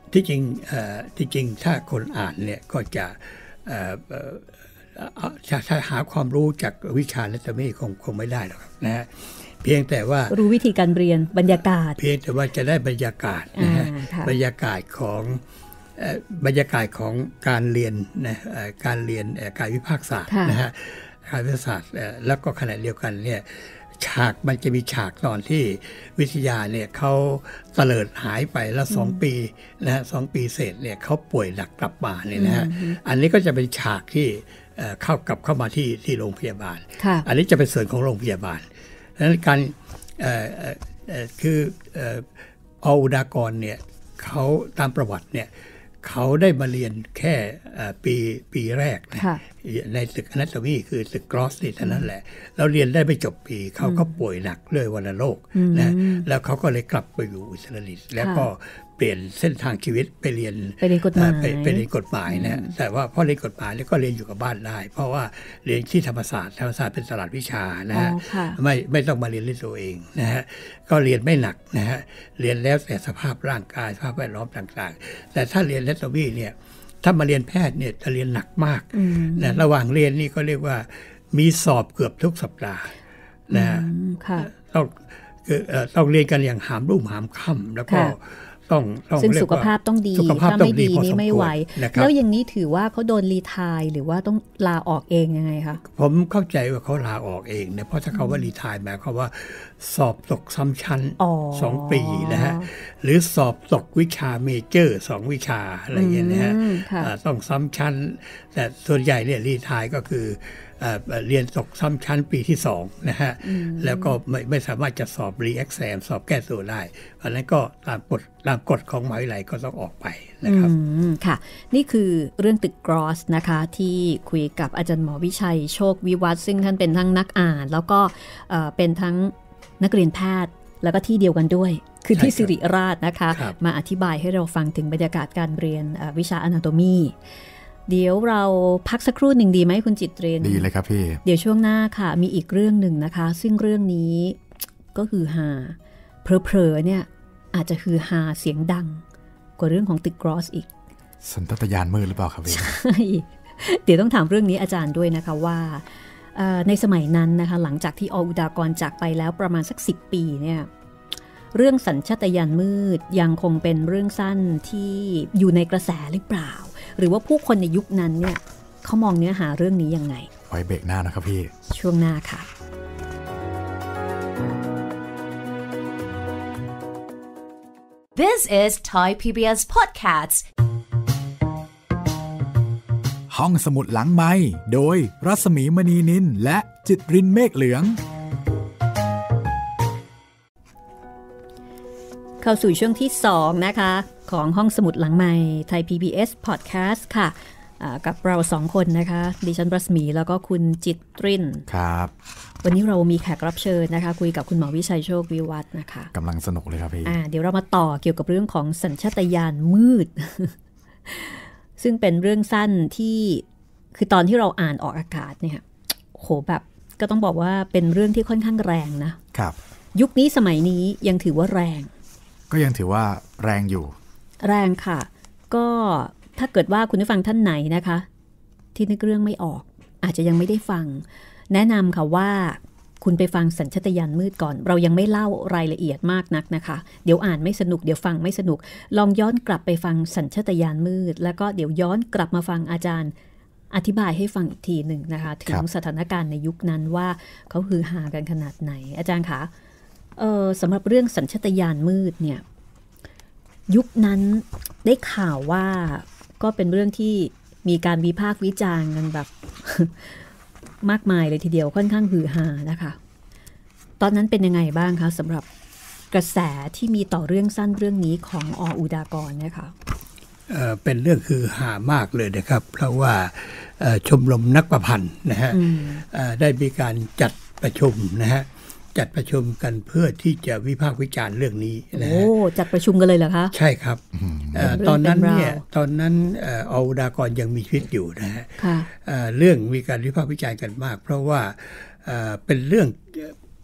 ที่จริงถ้าคนอ่านเนี่ยก็จะหาความรู้จากวิชาและแต่ไม่คงไม่ได้หรอกนะฮะเพียงแต่ว่ารู้วิธีการเรียนบรรยากาศเพียงแต่ว่าจะได้บรรยากาศนะฮะบรรยากาศของการเรียนนะการเรียนกายวิภาคศาสตร์นะฮะกายวิภาคศาสตร์แล้วก็ขณะเดียวกันเนี่ยฉากมันจะมีฉากตอนที่วิทยาเนี่ยเขาเตลิดหายไปแล้ว2 ปีนะฮะ2 ปีเศษเนี่ยเขาป่วยหนักกลับมาเนี่ยนะฮะอันนี้ก็จะเป็นฉากที่เข้ามาที่โรงพยาบาลอันนี้จะเป็นส่วนของโรงพยาบาลดังนั้นการคือออุดากรเนี่ยเขาตามประวัติเนี่ยเขาได้มาเรียนแค่ปีแรกนะในตึกอนาโตมีคือตึกกรอสนี่เท่านั้นแหละแล้วเรียนได้ไม่จบปีเขาก็ป่วยหนักเลยวัณโรคนะแล้วเขาก็เลยกลับไปอยู่อุตรดิตถ์แล้วก็เปลี่ยนเส้นทางชีวิตไปเรียนกฎหมายไปเรียนกฎหมายนะแต่ว่าพอเรียนกฎหมายแล้วก็เรียนอยู่กับบ้านได้เพราะว่าเรียนที่ธรรมศาสตร์เป็นตลาดวิชานะฮะไม่ต้องมาเรียนด้วยตัวเองนะฮะก็เรียนไม่หนักนะฮะเรียนแล้วแต่สภาพร่างกายสภาพแวดล้อมต่างๆแต่ถ้าเรียนแลตวีเนี่ยถ้ามาเรียนแพทย์เนี่ยจะเรียนหนักมากนะระหว่างเรียนนี่ก็เรียกว่ามีสอบเกือบทุกสัปดาห์นะต้องเรียนกันอย่างหามรุ่งหามค่ำแล้วก็ซึ่งสุขภาพต้องดีถ้าไม่ดีนี่ไม่ไหวแล้วอย่างนี้ถือว่าเขาโดนรีไทร์หรือว่าต้องลาออกเองยังไงคะผมเข้าใจว่าเขาลาออกเองนะเพราะถ้าเขาว่ารีไทร์หมายความว่าสอบตกซ้ำชั้น2 ปีนะฮะหรือสอบตกวิชาเมเจอร์2 วิชาอะไรอย่างเงี้ยนะฮะต้องซ้ำชั้นแต่ส่วนใหญ่เนี่ยรีไทร์ก็คือเรียนตกซ้ำชั้นปีที่2นะฮะแล้วก็ไม่สามารถจะสอบรีเอ็กแซมสอบแก้ตัวได้เพราะนั้นก็ตามกฎของมหาวิทยาลัยก็ต้องออกไปนะครับค่ะนี่คือเรื่องตึกกรอสนะคะที่คุยกับอาจารย์หมอวิชัยโชควิวัฒน์ซึ่งท่านเป็นทั้งนักอ่านแล้วก็เป็นทั้งนักเรียนแพทย์แล้วก็ที่เดียวกันด้วยคือที่ศิริราชนะคะมาอธิบายให้เราฟังถึงบรรยากาศการเรียนวิชาอนาโตมีเดี๋ยวเราพักสักครู่หนึ่งดีไหมคุณจิตเรนดีเลยครับพี่เดี๋ยวช่วงหน้าค่ะมีอีกเรื่องหนึ่งนะคะซึ่งเรื่องนี้ก็คือฮาเผลอๆเนี่ยอาจจะคือฮาเสียงดังกว่าเรื่องของตึกกรอสอีกสัญชาตญาณมืดหรือเปล่าครับพี่ใช่เดี๋ยวต้องถามเรื่องนี้อาจารย์ด้วยนะคะว่าในสมัยนั้นนะคะหลังจากที่ออุดากรจากไปแล้วประมาณสัก10 ปีเนี่ยเรื่องสัญชาตญาณมืดยังคงเป็นเรื่องสั้นที่อยู่ในกระแสหรือเปล่าหรือว่าผู้คนในยุคนั้นเนี่ยเขามองเนื้อหาเรื่องนี้ยังไงไว้เบรกหน้านะครับพี่ช่วงหน้าค่ะ This is Thai PBS Podcast ห้องสมุดหลังไมค์โดยรัศมีมณีนินและจิตรินเมฆเหลืองเข้าสู่ช่วงที่2นะคะของห้องสมุดหลังไมค์ไทย PBS Podcast ค่ะกับเรา2 คนนะคะดิฉันรัศมีแล้วก็คุณจิตรินครับวันนี้เรามีแขกรับเชิญนะคะคุยกับคุณหมอวิชัยโชควิวัฒน์นะคะกำลังสนุกเลยครับพี่เดี๋ยวเรามาต่อเกี่ยวกับเรื่องของสัญชาตญาณมืด ซึ่งเป็นเรื่องสั้นที่คือตอนที่เราอ่านออกอากาศเนี่ยโหแบบก็ต้องบอกว่าเป็นเรื่องที่ค่อนข้างแรงนะครับยุคนี้สมัยนี้ยังถือว่าแรงก็ยังถือว่าแรงอยู่แรงค่ะก็ถ้าเกิดว่าคุณผู้ฟังท่านไหนนะคะที่นึกเรื่องไม่ออกอาจจะยังไม่ได้ฟังแนะนำค่ะว่าคุณไปฟังสัญชาตญาณมืดก่อนเรายังไม่เล่ารายละเอียดมากนักนะคะเดี๋ยวอ่านไม่สนุกเดี๋ยวฟังไม่สนุกลองย้อนกลับไปฟังสัญชาตญาณมืดแล้วก็เดี๋ยวย้อนกลับมาฟังอาจารย์อธิบายให้ฟังอีกทีหนึ่งนะคะถึงสถานการณ์ในยุคนั้นว่าเขาฮือฮากันขนาดไหนอาจารย์คะสำหรับเรื่องสัญชาตญาณมืดเนี่ยยุคนั้นได้ข่าวว่าก็เป็นเรื่องที่มีการวิพากษ์วิจารณ์กันแบบ มากมายเลยทีเดียวค่อนข้างฮือฮานะคะตอนนั้นเป็นยังไงบ้างคะสำหรับกระแสที่มีต่อเรื่องสั้นเรื่องนี้ของออุดากรนะคะเป็นเรื่องฮือฮามากเลยนะครับเพราะว่าชมรมนักประพันธ์นะฮะได้มีการจัดประชุมนะฮะจัดประชุมกันเพื่อที่จะวิพากษ์วิจารณ์เรื่องนี้นะโอ้จัดประชุมกันเลยเหรอคะใช่ครับตอนนั้นออุดากรยังมีชีวิตอยู่นะฮะเรื่องมีการวิพากษ์วิจารณ์กันมากเพราะว่าเป็นเรื่อง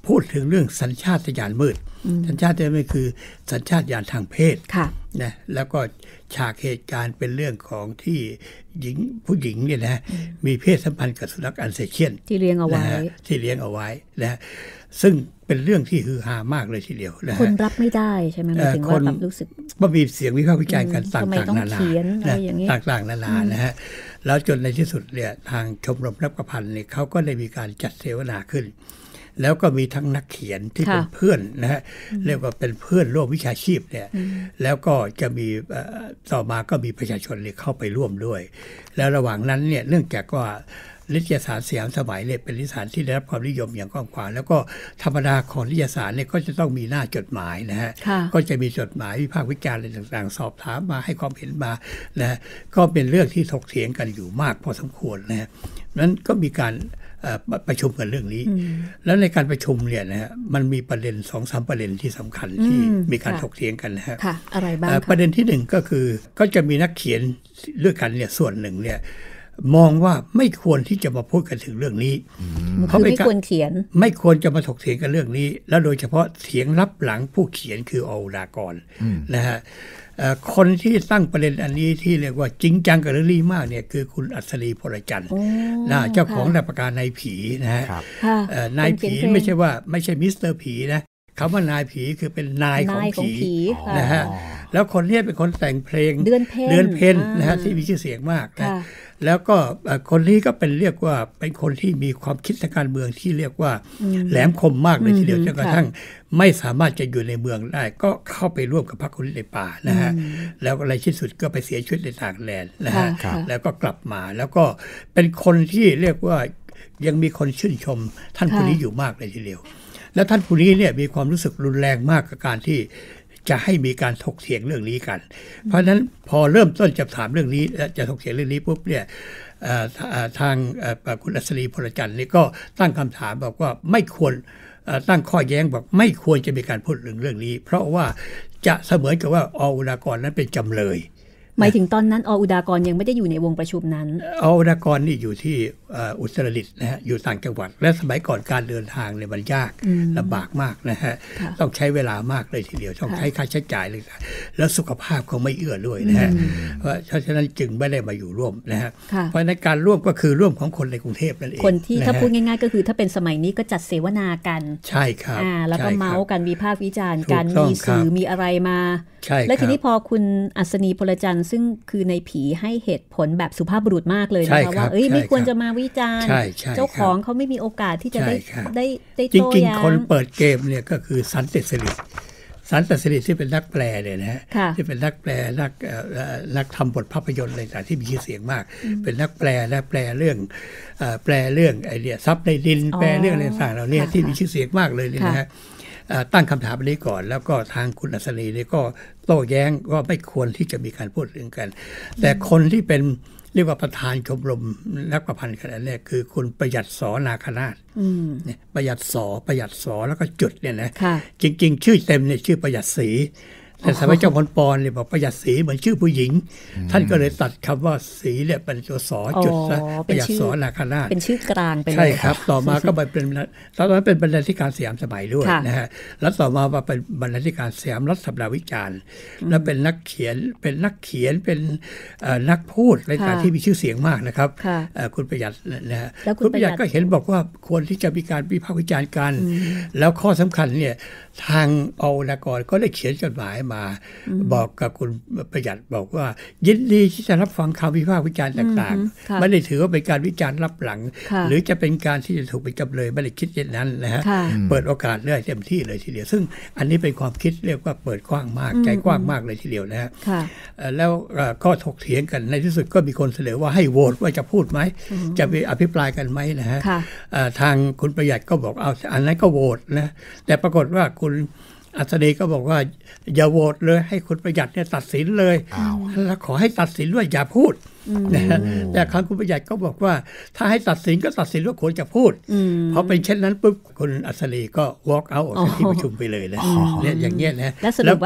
พูดถึงเรื่องสัญชาตญาณมืดสัญชาตญาณมืดคือสัญชาตญาณทางเพศนะแล้วก็ฉากเหตุการณ์เป็นเรื่องของที่ผู้หญิงเนี่ยนะมีเพศสัมพันธ์กับสุนัขอันเซเชียนที่เลี้ยงเอาไว้นะซึ่งเป็นเรื่องที่ฮือฮามากเลยทีเดียวนะคนรับไม่ได้ใช่ไหมหมายถึงว่าแบบรู้สึกว่ามีเสียงวิพากษ์วิจารณ์กันต่างๆนานาต่างๆนานานะฮะแล้วจนในที่สุดเนี่ยทางชมรมนักประพันธ์เนี่ยเขาก็ได้มีการจัดเสวนาขึ้นแล้วก็มีทั้งนักเขียนที่เป็นเพื่อนนะฮะเรียกว่าเป็นเพื่อนร่วมวิชาชีพเนี่ยแล้วก็จะมีต่อมาก็มีประชาชนเข้าไปร่วมด้วยแล้วระหว่างนั้นเนี่ยเนื่องจากว่านิตยสารสยามสมัยเนี่ยเป็นนิตยสารที่ได้รับความนิยมอย่างกว้างขวางแล้วก็ธรรมดาของนิตยสารเนี่ยก็จะต้องมีหน้าจดหมายนะฮะก็จะมีจดหมายวิพากษ์วิจารณ์อะไรต่างๆสอบถามมาให้ความเห็นมานะก็เป็นเรื่องที่ถกเถียงกันอยู่มากพอสมควรนะฮะนั้นก็มีการประชุมกันเรื่องนี้แล้วในการประชุมเนี่ยนะฮะมันมีประเด็น 2-3 ประเด็นที่สำคัญที่มีการถกเถียงกันนะฮะอะไรบ้างประเด็นที่1ก็คือก็จะมีนักเขียนด้วยกันเนี่ยส่วนหนึ่งเนี่ยมองว่าไม่ควรที่จะมาพูดกันถึงเรื่องนี้เขาไม่ควรเขียนไม่ควรจะมาถกเถียงกันเรื่องนี้แล้วโดยเฉพาะเถียงลับหลังผู้เขียนคือออุดากรนะฮะคนที่ตั้งประเด็นอันนี้ที่เรียกว่าจริงจังกับเรื่องนี้มากเนี่ยคือคุณอัศรีพลจันทร์นะเจ้าของนามปากกานายผีนะฮะนายผีไม่ใช่มิสเตอร์ผีนะคำว่านายผีคือเป็นนายของผีนะฮะแล้วคนนี้เป็นคนแต่งเพลงเดือนเพ็ญนะฮะที่มีชื่อเสียงมากนะแล้วก็คนนี้ก็เป็นเรียกว่าเป็นคนที่มีความคิดทางการเมืองที่เรียกว่าแหลมคมมากเลยทีเดียวจนกระทั่งไม่สามารถจะอยู่ในเมืองได้ก็เข้าไปร่วมกับพรรคคอมมิวนิสต์ในป่านะฮะแล้วในที่สุดก็ไปเสียชีวิตในต่างแดนนะฮะแล้วก็กลับมาแล้วก็เป็นคนที่เรียกว่ายังมีคนชื่นชมท่านผู้นี้อยู่มากเลยทีเดียวแล้วท่านผู้นี้เนี่ยมีความรู้สึกรุนแรงมากกับการที่จะให้มีการถกเถียงเรื่องนี้กันเพราะฉะนั้นพอเริ่มต้นจะถามเรื่องนี้จะถกเถียงเรื่องนี้ปุ๊บเนี่ยทางคุณอัศรีพลจันทร์นี่ก็ตั้งคำถามบอกว่าไม่ควรตั้งข้อแย้งบอกไม่ควรจะมีการพูดเรื่องนี้เพราะว่าจะเสมือนกับว่าออุดากรนั้นเป็นจำเลยหมายถึงตอนนั้นออุดากรยังไม่ได้อยู่ในวงประชุมนั้นออุดากรนี่อยู่ที่อุตรดิตถ์นะฮะอยู่ต่างจังหวัดและสมัยก่อนการเดินทางเนี่ยมันยากลำบากมากนะฮะต้องใช้เวลามากเลยทีเดียวต้องใช้ค่าใช้จ่ายเลยแล้วสุขภาพเขาไม่เอื้อด้วยนะฮะเพราะฉะนั้นจึงไม่ได้มาอยู่ร่วมนะฮะเพราะในการร่วมก็คือร่วมของคนในกรุงเทพนั่นเองคนที่ถ้าพูดง่ายๆก็คือถ้าเป็นสมัยนี้ก็จัดเสวนากันใช่ครับแล้วก็เมาส์กันวิพากษ์วิจารณ์กันมีสื่อมีอะไรมาและทีนี้พอคุณอัศนีพลจันทร์ซึ่งคือในผีให้เหตุผลแบบสุภาพบุรุษมากเลยนะคะว่าไม่ควรจะมาวิจารณ์เจ้าของเขาไม่มีโอกาสที่จะได้โต้แย้งจริงๆคนเปิดเกมเนี่ยก็คือสันติสิริที่เป็นนักแปลเลยนะฮะที่เป็นนักแปลนักทำบทภาพยนตร์อะไรต่างที่มีชื่อเสียงมากเป็นนักแปลและแปลเรื่องไอเดียซับในดินแปลเรื่องอะไรต่างๆเหล่านี้ที่มีชื่อเสียงมากเลยนะฮะตั้งคำถามนี้ก่อนแล้วก็ทางคุณอัศรีนี่ก็โต้แย้งว่าไม่ควรที่จะมีการพูดเรื่องกันแต่คนที่เป็นเรียกว่าประธานชมรมนักประพันธ์ขนาดนี้คือคุณประหยัดสอนาคราชเนี่ยประหยัดสอแล้วก็จุดเนี่ยนะจริงๆชื่อเต็มเนี่ยชื่อประหยัดศรีแต่สมัยเจ้าพลปอนเนี่ยบอกประหยัดศรีเหมือนชื่อผู้หญิงท่านก็เลยตัดคำว่าศรีเนี่ยเป็นตัวสอจุดซะประหยัดสอนาคราชเป็นชื่อกลางไปเลยใช่ครับต่อมาก็เป็นตอนนั้นเป็นบรรณาธิการสยามสมัยด้วยนะฮะแล้วต่อมาเป็นบรรณาธิการสยามรัฐสัปดาห์วิจารณ์แล้วเป็นนักเขียนเป็นนักพูดอะไรต่างที่มีชื่อเสียงมากนะครับคุณประหยัดนะฮะคุณประหยัดก็เห็นบอกว่าควรที่จะมีการวิพากษ์วิจารณ์กันแล้วข้อสำคัญเนี่ยทางออุดากรก็ได้เขียนจดหมายมาบอกกับคุณประหยัดบอกว่ายินดีที่จะรับฟังคำวิพากษ์วิจารณ์ต่างๆไม่ได้ถือว่าเป็นการวิจารณ์รับหลังหรือจะเป็นการที่จะถูกเป็นจำเลยไม่ได้คิดอย่างนั้นนะฮะเปิดโอกาสได้เต็มที่เลยทีเดียวซึ่งอันนี้เป็นความคิดเรียกว่าเปิดกว้างมากใจกว้างมากเลยทีเดียวนะฮะแล้วก็ถกเถียงกันในที่สุดก็มีคนเสนอว่าให้โหวตว่าจะพูดไหมจะไปอภิปรายกันไหมนะฮะทางคุณประหยัดก็บอกเอาอันนั้นก็โหวตนะแต่ปรากฏว่าคุณอัศรีก็บอกว่าอย่าโหวตเลยให้คุณประหยัดเนี่ยตัดสินเลยแล้วขอให้ตัดสินด้วยอย่าพูดนะแต่ครั้งคุณประหยัดก็บอกว่าถ้าให้ตัดสินก็ตัดสินว่าควรจะพูดเพราะเป็นเช่นนั้นปุ๊บคุณอัศรีก็ walk out ออกจากที่ประชุมไปเลยนะเนี่ยอย่างเงี้ยนะและสรุปว่า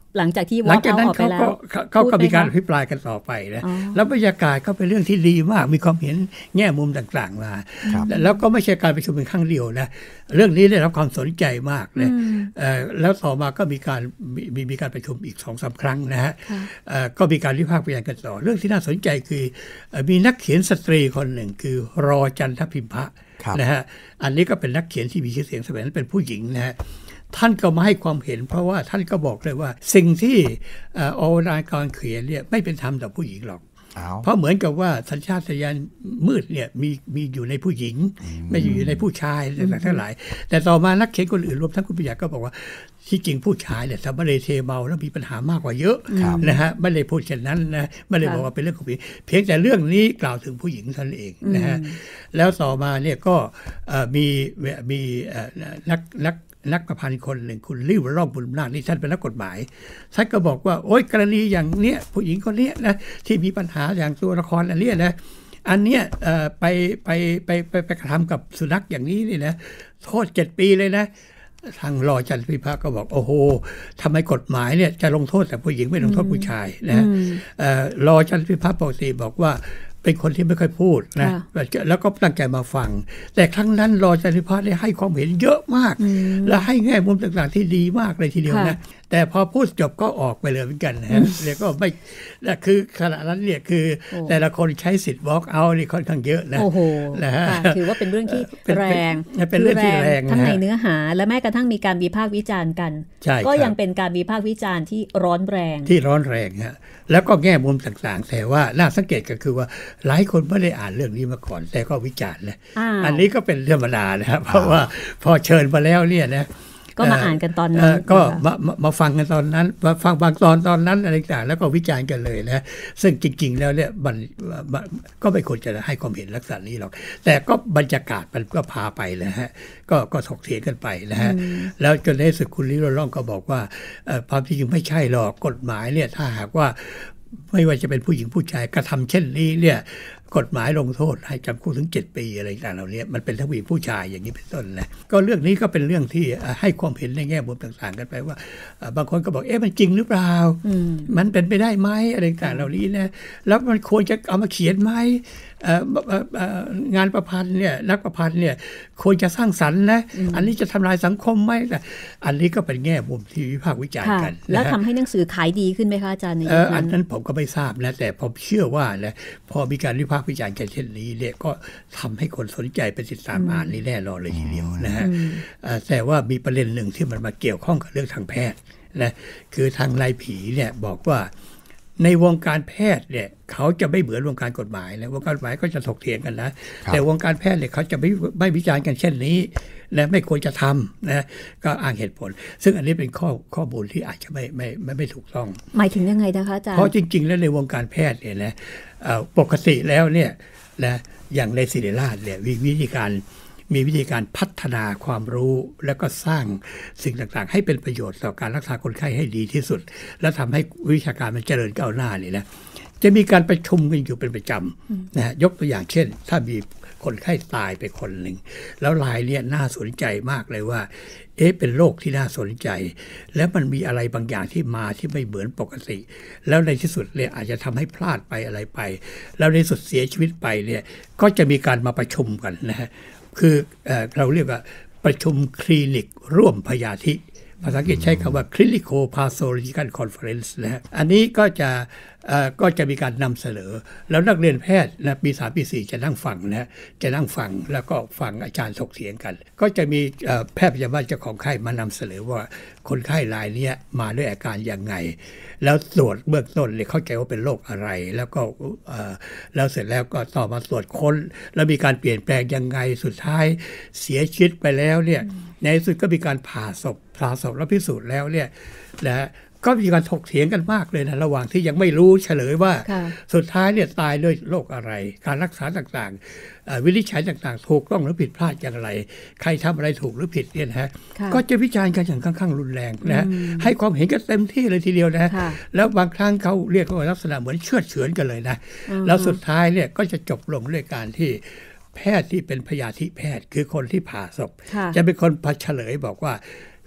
หลังจากที่วอล์กเอาท์ออกไปแล้วเขาก็มีการอภิปรายกันต่อไปนะแล้วบรรยากาศก็เป็นเรื่องที่ดีมากมีความเห็นแง่มุมต่างๆมาแล้วก็ไม่ใช่การประชุมเป็นครั้งเดียวนะเรื่องนี้ได้รับความสนใจมากนะแล้วต่อมาก็มีการประชุมอีก 2-3 ครั้งนะฮะก็มีการวิพากษ์วิจารณ์กันต่อเรื่องที่น่าสนใจคือมีนักเขียนสตรีคนหนึ่งคือรอจันทพิมพะนะฮะอันนี้ก็เป็นนักเขียนที่มีชื่อเสียงสมัยนั้นเป็นผู้หญิงนะฮะท่านก็มาให้ความเห็นเพราะว่าท่านก็บอกเลยว่าสิ่งที่อวตารการเขียนเนี่ยไม่เป็นธรรมต่อผู้หญิงหรอกเพราะเหมือนกับว่าสัญชาตญาณมืดเนี่ยมีอยู่ในผู้หญิงไม่อยู่ในผู้ชายต่างๆทั้งหลายแต่ต่อมานักเขียนคนอื่นรวมทั้งคุณปิยะก็บอกว่าที่จริงผู้ชายเนี่ยทำอะไรเทเมาแล้วมีปัญหามากกว่าเยอะนะฮะไม่ได้พูดเช่นนั้นนะไม่ได้บอกว่าเป็นเรื่องของผู้หญิงเพียงแต่เรื่องนี้กล่าวถึงผู้หญิงท่านเองนะฮะแล้วต่อมาเนี่ยก็มีนักประพันธ์คนหนึ่งคุณลิ่วร่องบุญนาคนี่ท่านเป็นนักกฎหมายท่านก็บอกว่าโอ๊ยกรณีอย่างเนี้ยผู้หญิงคนนี้นะที่มีปัญหาอย่างตัวละครอันเนี้ยนะอันเนี้ยไปกระทำกับสุนัขอย่างนี้นี่นะโทษ7 ปีเลยนะทางรอจันทพิพากษ์ก็บอกโอ้โหทำไมกฎหมายเนี่ยจะลงโทษแต่ผู้หญิงไม่ลงโทษผู้ชายนะรอจันทพิพากษ์ปกติบอกว่าเป็นคนที่ไม่ค่อยพูดนะแล้วก็ตั้งใจมาฟังแต่ครั้งนั้นรอจันทพิพากษ์ได้ให้ความเห็นเยอะมากและให้แง่มุมต่างๆที่ดีมากเลยทีเดียวนะแต่พอพูดจบก็ออกไปเลยเหมือนกันนะแล้วก็ไม่คือขณะนั้นเนี่ยคือแต่ละคนใช้สิทธิ์ walk out นี่ค่อนข้างเยอะนะนะฮะถือว่าเป็นเรื่องที่แรงเป็นเรื่องที่แรงทั้งในเนื้อหาและแม้กระทั่งมีการวิพากษ์วิจารณ์กันก็ยังเป็นการวิพากษ์วิจารณ์ที่ร้อนแรงฮะแล้วก็แง่มุมต่างๆแต่ว่าน่าสังเกตก็คือว่าหลายคนไม่ได้อ่านเรื่องนี้มาก่อนแต่ก็วิจารณ์นะอันนี้ก็เป็นธรรมดานะครับเพราะว่าพอเชิญมาแล้วเนี่ยนะก็มาอ่านกันตอนนั้นก็มาฟังกันตอนนั้นมาฟังบางตอนนั้นอะไรต่างแล้วก็วิจารณ์กันเลยนะซึ่งจริงๆแล้วเนี่ยมันก็ไม่ควรจะให้ความเห็นลักษณะนี้หรอกแต่ก็บรรยากาศมันก็พาไปนะฮะก็ถกเถียงกันไปนะฮะแล้วจนในสุดคุณลิโรล่องก็บอกว่าความจริงไม่ใช่หรอกกฎหมายเนี่ยถ้าหากว่าไม่ว่าจะเป็นผู้หญิงผู้ชายกระทำเช่นนี้เนี่ยกฎหมายลงโทษให้จำคุกถึง7 ปีอะไรต่างๆเหล่านี้มันเป็นทั้งผู้หญิงผู้ชายอย่างนี้เป็นต้นนะก็เรื่องนี้ก็เป็นเรื่องที่ให้ความเห็นในแง่มุมต่างๆกันไปว่าบางคนก็บอกมันจริงหรือเปล่ามันเป็นไปได้ไหมอะไรต่างๆเหล่านี้นะแล้วมันควรจะเอามาเขียนไหมงานประพันธ์เนี่ยนักประพันธ์เนี่ยควรจะสร้างสรรค์นะอันนี้จะทำลายสังคมไหมอันนี้ก็เป็นแง่มุมที่วิพากษ์วิจารณ์กันแล้วทำให้หนังสือขายดีขึ้นไหมคะอาจารย์ในยุคนั้นอันนั้นผมก็ไม่ทราบนะแต่ผมเชื่อว่านะพอมีการวิพากษ์วิจารณ์กันเช่นนี้เนี่ยก็ทำให้คนสนใจไปติดตามอ่านนี่แน่นอนเลยทีเดียวนะฮะแต่ว่ามีประเด็นหนึ่งที่มันมาเกี่ยวข้องกับเรื่องทางแพทย์นะคือทางนายผีเนี่ยบอกว่าในวงการแพทย์เนี่ยเขาจะไม่เหมือนวงการกฎหมายแล้ววงการกฎหมายก็จะถกเถียงกันนะแต่วงการแพทย์เนี่ยเขาจะไม่วิจารณ์กันเช่นนี้และไม่ควรจะทำนะก็อ้างเหตุผลซึ่งอันนี้เป็นข้อมูลที่อาจจะไม่ถูกต้องหมายถึงยังไงนะคะอาจารย์เพราะจริงๆแล้วในวงการแพทย์เนี่ยนะปกติแล้วเนี่ยนะอย่างในศิริราชเนี่ยมีวิธีการพัฒนาความรู้แล้วก็สร้างสิ่งต่างๆให้เป็นประโยชน์ต่อการรักษาคนไข้ให้ดีที่สุดแล้วทำให้วิชาการมันเจริญก้าวหน้านี่นะจะมีการประชุมกันอยู่เป็นประจำนะยกตัวอย่างเช่นถ้ามีคนไข้ตายไปคนหนึ่งแล้วรายเนี่ยน่าสนใจมากเลยว่าเป็นโรคที่น่าสนใจแล้วมันมีอะไรบางอย่างที่มาที่ไม่เหมือนปกติแล้วในที่สุดเนี่ยอาจจะทำให้พลาดไปอะไรไปแล้วในสุดเสียชีวิตไปเนี่ยก็จะมีการมาประชุมกันนะฮะคือเราเรียกว่าประชุมคลินิกร่วมพยาธิภาษาอังกฤษใช้คำว่า Clinical Pathological Conference นะฮะอันนี้ก็จะมีการนำเสนอแล้วนักเรียนแพทย์นะปี 3 ปี 4จะนั่งฟังนะจะนั่งฟังแล้วก็ฟังอาจารย์ถกเถียงกันก็จะมีแพทย์พยาบาลเจ้าของไข้มานำเสนอว่าคนไข้รายนี้มาด้วยอาการยังไงแล้วตรวจเบื้องต้นเลยเข้าใจว่าเป็นโรคอะไรแล้วก็แล้วเสร็จแล้วก็ต่อมาตรวจค้นแล้วมีการเปลี่ยนแปลงยังไงสุดท้ายเสียชีวิตไปแล้วเนี่ยในที่สุดก็มีการผ่าศพแล้วพิสูจน์แล้วเนี่ยนะก็มีการถกเถียงกันมากเลยนะระหว่างที่ยังไม่รู้เฉลยว่าสุดท้ายเนี่ยตายด้วยโรคอะไรการรักษาต่างๆวินิจฉัยต่างๆถูกต้องหรือผิดพลาดอย่างไรใครทำอะไรถูกหรือผิดเนี่ยนะฮะก็จะวิจารณ์กันอย่างค่อนข้างรุนแรงนะให้ความเห็นกันเต็มที่เลยทีเดียวนะแล้วบางครั้งเขาเรียกว่าลักษณะเหมือนเชือดเฉือนกันเลยนะแล้วสุดท้ายเนี่ยก็จะจบลงด้วยการที่แพทย์ที่เป็นพยาธิแพทย์คือคนที่ผ่าศพจะเป็นคนเฉลยบอกว่า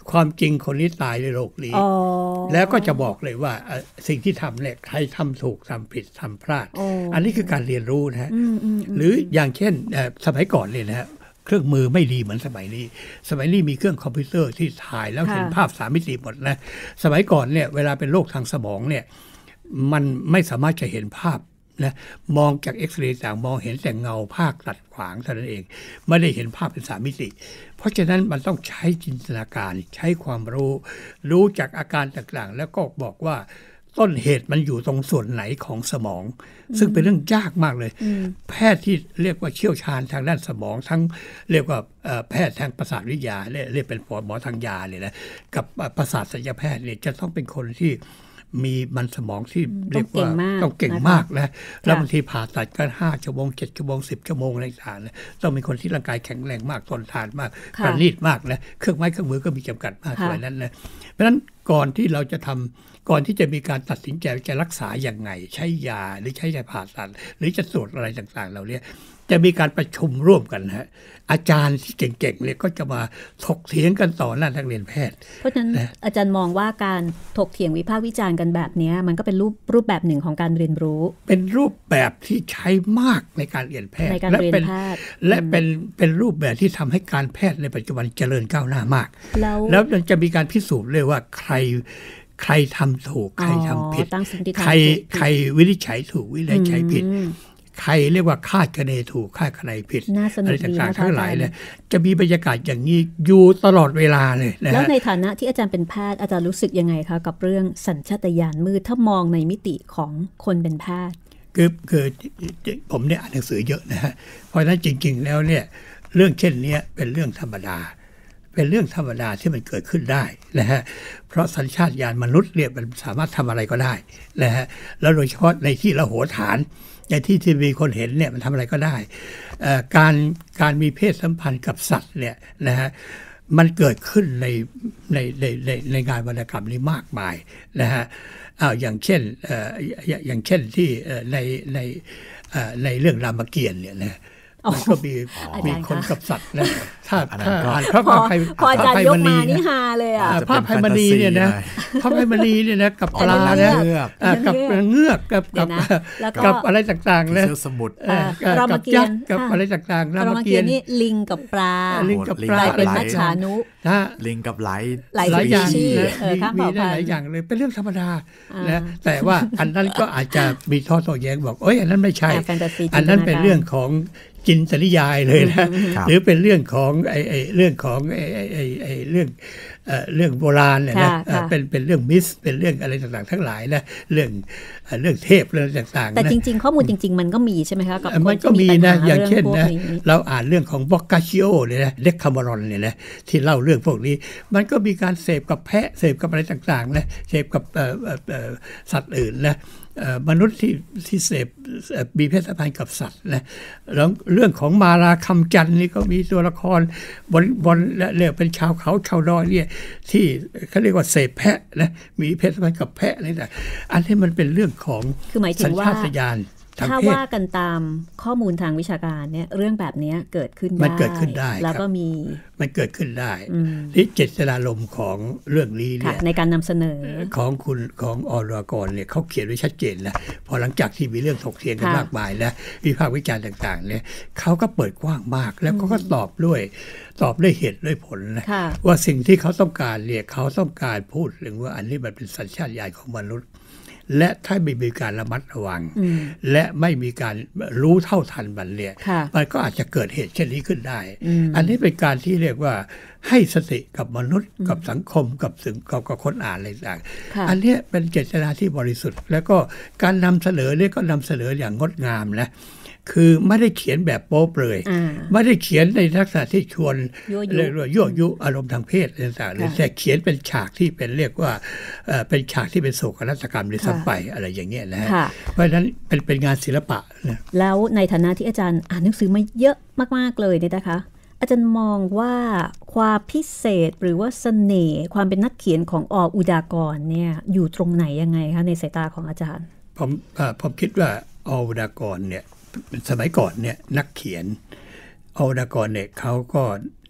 ความจริงคนนี้ตายในโลกนี้แล้วก็จะบอกเลยว่าสิ่งที่ทำเนี่ยใครทำถูกทำผิดทำพลาดอันนี้คือการเรียนรู้นะฮะหรืออย่างเช่นสมัยก่อนเลยนะฮะเครื่องมือไม่ดีเหมือนสมัยนี้มีเครื่องคอมพิวเตอร์ที่ถ่ายแล้วเห็นภาพ3 มิติหมดนะสมัยก่อนเนี่ยเวลาเป็นโรคทางสมองเนี่ยมันไม่สามารถจะเห็นภาพนะมองจากเอ็กซเรย์ต่างมองเห็นแต่เงาภาคตัดขวางเท่านั้นเองไม่ได้เห็นภาพเป็น3 มิติเพราะฉะนั้นมันต้องใช้จินตนาการใช้ความรู้จากอาการต่างๆแล้วก็บอกว่าต้นเหตุมันอยู่ตรงส่วนไหนของสมองซึ่งเป็นเรื่องยากมากเลยแพทย์ที่เรียกว่าเชี่ยวชาญทางด้านสมองทั้งเรียกว่าแพทย์ทางประสาทวิทยาเรียกเป็นหมอทางยาเลยนะกับประสาทศัลยแพทย์เนี่ยจะต้องเป็นคนที่มีมันสมองที่เรียกว่าต้องเก่งมากนะแล้วบางทีผ่าตัดก็5 ชั่วโมง7 ชั่วโมง10 ชั่วโมงอะไรต่างๆต้องเป็นคนที่ร่างกายแข็งแรงมากทนทานมากประณีตมากนะเครื่องไม้เครื่องมือก็มีจำกัดมากด้วยนั้นนะเพราะฉะนั้นก่อนที่จะมีการตัดสินใจจะรักษาอย่างไงใช้ยาหรือใช้ยาผ่าตัดหรือจะตรวจอะไรต่างๆเราเนี่ยจะมีการประชุมร่วมกันฮะอาจารย์ที่เก่งๆเนี่ยก็จะมาถกเถียงกันต่อหน้านักเรียนแพทย์เพราะฉะนั้นอาจารย์มองว่าการถกเถียงวิพากษ์วิจารณ์กันแบบนี้มันก็เป็นรูปแบบหนึ่งของการเรียนรู้เป็นรูปแบบที่ใช้มากในการเรียนแพทย์และเป็นรูปแบบที่ทำให้การแพทย์ในปัจจุบันเจริญก้าวหน้ามากแล้วมันจะมีการพิสูจน์เลยว่าใครทำถูกใครทำผิดใครวินิจฉัยถูกวินิจฉัยผิดใครเรียกว่าคาดคะเนถูกคาดคะเนผิดอะไรต่างๆทั้งหลายเนี่ยจะมีบรรยากาศอย่างนี้อยู่ตลอดเวลาเลยนะแล้วในฐานะที่อาจารย์เป็นแพทย์อาจารย์รู้สึกยังไงคะกับเรื่องสัญชาตญาณมืดถ้ามองในมิติของคนเป็นแพทย์คือผมเนี่ยอ่านหนังสือเยอะนะฮะเพราะฉะนั้นจริงๆแล้วเนี่ยเรื่องเช่นนี้เป็นเรื่องธรรมดาที่มันเกิดขึ้นได้นะฮะเพราะสัญชาตญาณมนุษย์เนี่ยมันสามารถทำอะไรก็ได้นะฮะแล้วโดยเฉพาะในที่ละโหฐานในที่มีคนเห็นเนี่ยมันทำอะไรก็ได้การมีเพศสัมพันธ์กับสัตว์เนี่ยนะฮะมันเกิดขึ้นในงานวรรณกรรมนี้มากมายนะฮะอย่างเช่นที่ในเรื่องรามเกียรติ์เนี่ยนะมันก็มีคนกับสัตว์นะถ้าอ่านพระไพมณีนี่ฮาเลยอ่ะพระไพมณีเนี่ยนะพระไพมณีเนี่ยนะกับปลานะกับเงือกกับอะไรต่างๆนะสมุทรกับยักษ์กับอะไรต่างๆรามเกียรติ์นี่ลิงกับปลาเป็นมัจฉานุลิงกับหลายอย่างมีหลายอย่างเลยเป็นเรื่องธรรมดานะแต่ว่าอันนั้นก็อาจจะมีข้อโต้แย้งบอกอันนั้นไม่ใช่อันนั้นเป็นเรื่องของจินตนิยายเลยนะหรือเป็นเรื่องของเรื่องโบราณเนี่ยนะเป็นเรื่องมิสเป็นเรื่องอะไรต่างๆทั้งหลายนะเรื่องเทพเรื่องต่างๆแต่จริงๆข้อมูลจริงๆมันก็มีใช่ไหมคะกับมันก็มีนะอย่างเช่นนะเราอ่านเรื่องของบ็อกกาชิโอเนี่ยนะเด็กคาร์บารอนเนี่ยนะที่เล่าเรื่องพวกนี้มันก็มีการเสพกับแพะเสพกับอะไรต่างๆนะเสพกับสัตว์อื่นนะมนุษย์ที่เสพมีเพศสัมพันธ์กับสัตว์นะแล้วเรื่องของมาราคำจันทร์นี่ก็มีตัวละครบนเรียกเป็นชาวเขาชาวดอยเนี่ยที่เขาเรียกว่าเสพแพะนะมีเพศสัมพันธ์กับแพะอะไรต่างอันนี้มันเป็นเรื่องของสัญชาตญาณถ้าว่ากันตามข้อมูลทางวิชาการเนี่ยเรื่องแบบนี้เกิดขึ้นได้มันเกิดขึ้นได้แล้วก็มันเกิดขึ้นได้ที่เจตนารมณ์ของเรื่องนี้เนี่ยในการนำเสนอของอรากรเนี่ยเขาเขียนไว้ชัดเจนแล้วพอหลังจากที่มีเรื่องถกเถียงกันมากมายแล้ววิพากษ์วิจารณ์ต่างๆเนี่ยเขาก็เปิดกว้างมากแล้วก็ตอบด้วยเหตุด้วยผลนะว่าสิ่งที่เขาต้องการเนี่ยเขาต้องการพูดถึงว่าอันนี้มันเป็นสัญชาตญาณของมนุษย์และถ้าไม่มีการระมัดระวังและไม่มีการรู้เท่าทันมันเนี่ยมันก็อาจจะเกิดเหตุเช่นนี้ขึ้นได้อันนี้เป็นการที่เรียกว่าให้สติกับมนุษย์กับสังคมกับคนอ่านอะไรต่างอันนี้เป็นเจตนาที่บริสุทธิ์แล้วก็การนำเสนอเนี่ยก็นำเสนออย่างงดงามนะคือไม่ได้เขียนแบบโป๊เปลือยไม่ได้เขียนในลักษณะที่ชวนยั่วยุอารมณ์ทางเพศต่างๆแต่เขียนเป็นฉากที่เป็นเรียกว่าเป็นฉากที่เป็นโศกนาฏกรรมหรือซ้ำไปอะไรอย่างเงี้ยนะฮะเพราะฉะนั้นเป็นงานศิลปะนะแล้วในฐานะที่อาจารย์อ่านหนังสือมาเยอะมากๆเลยเนี่ยนะคะอาจารย์มองว่าความพิเศษหรือว่าเสน่ห์ความเป็นนักเขียนของอ.อุดากรเนี่ยอยู่ตรงไหนยังไงคะในสายตาของอาจารย์ผมคิดว่าอ.อุดากรเนี่ยสมัยก่อนเนี่ยนักเขียนอ.อุดากรเนี่ยเขาก็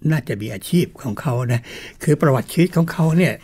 น่าจะมีอาชีพของเขานะคือประวัติชีวิตของเขาเนี่ย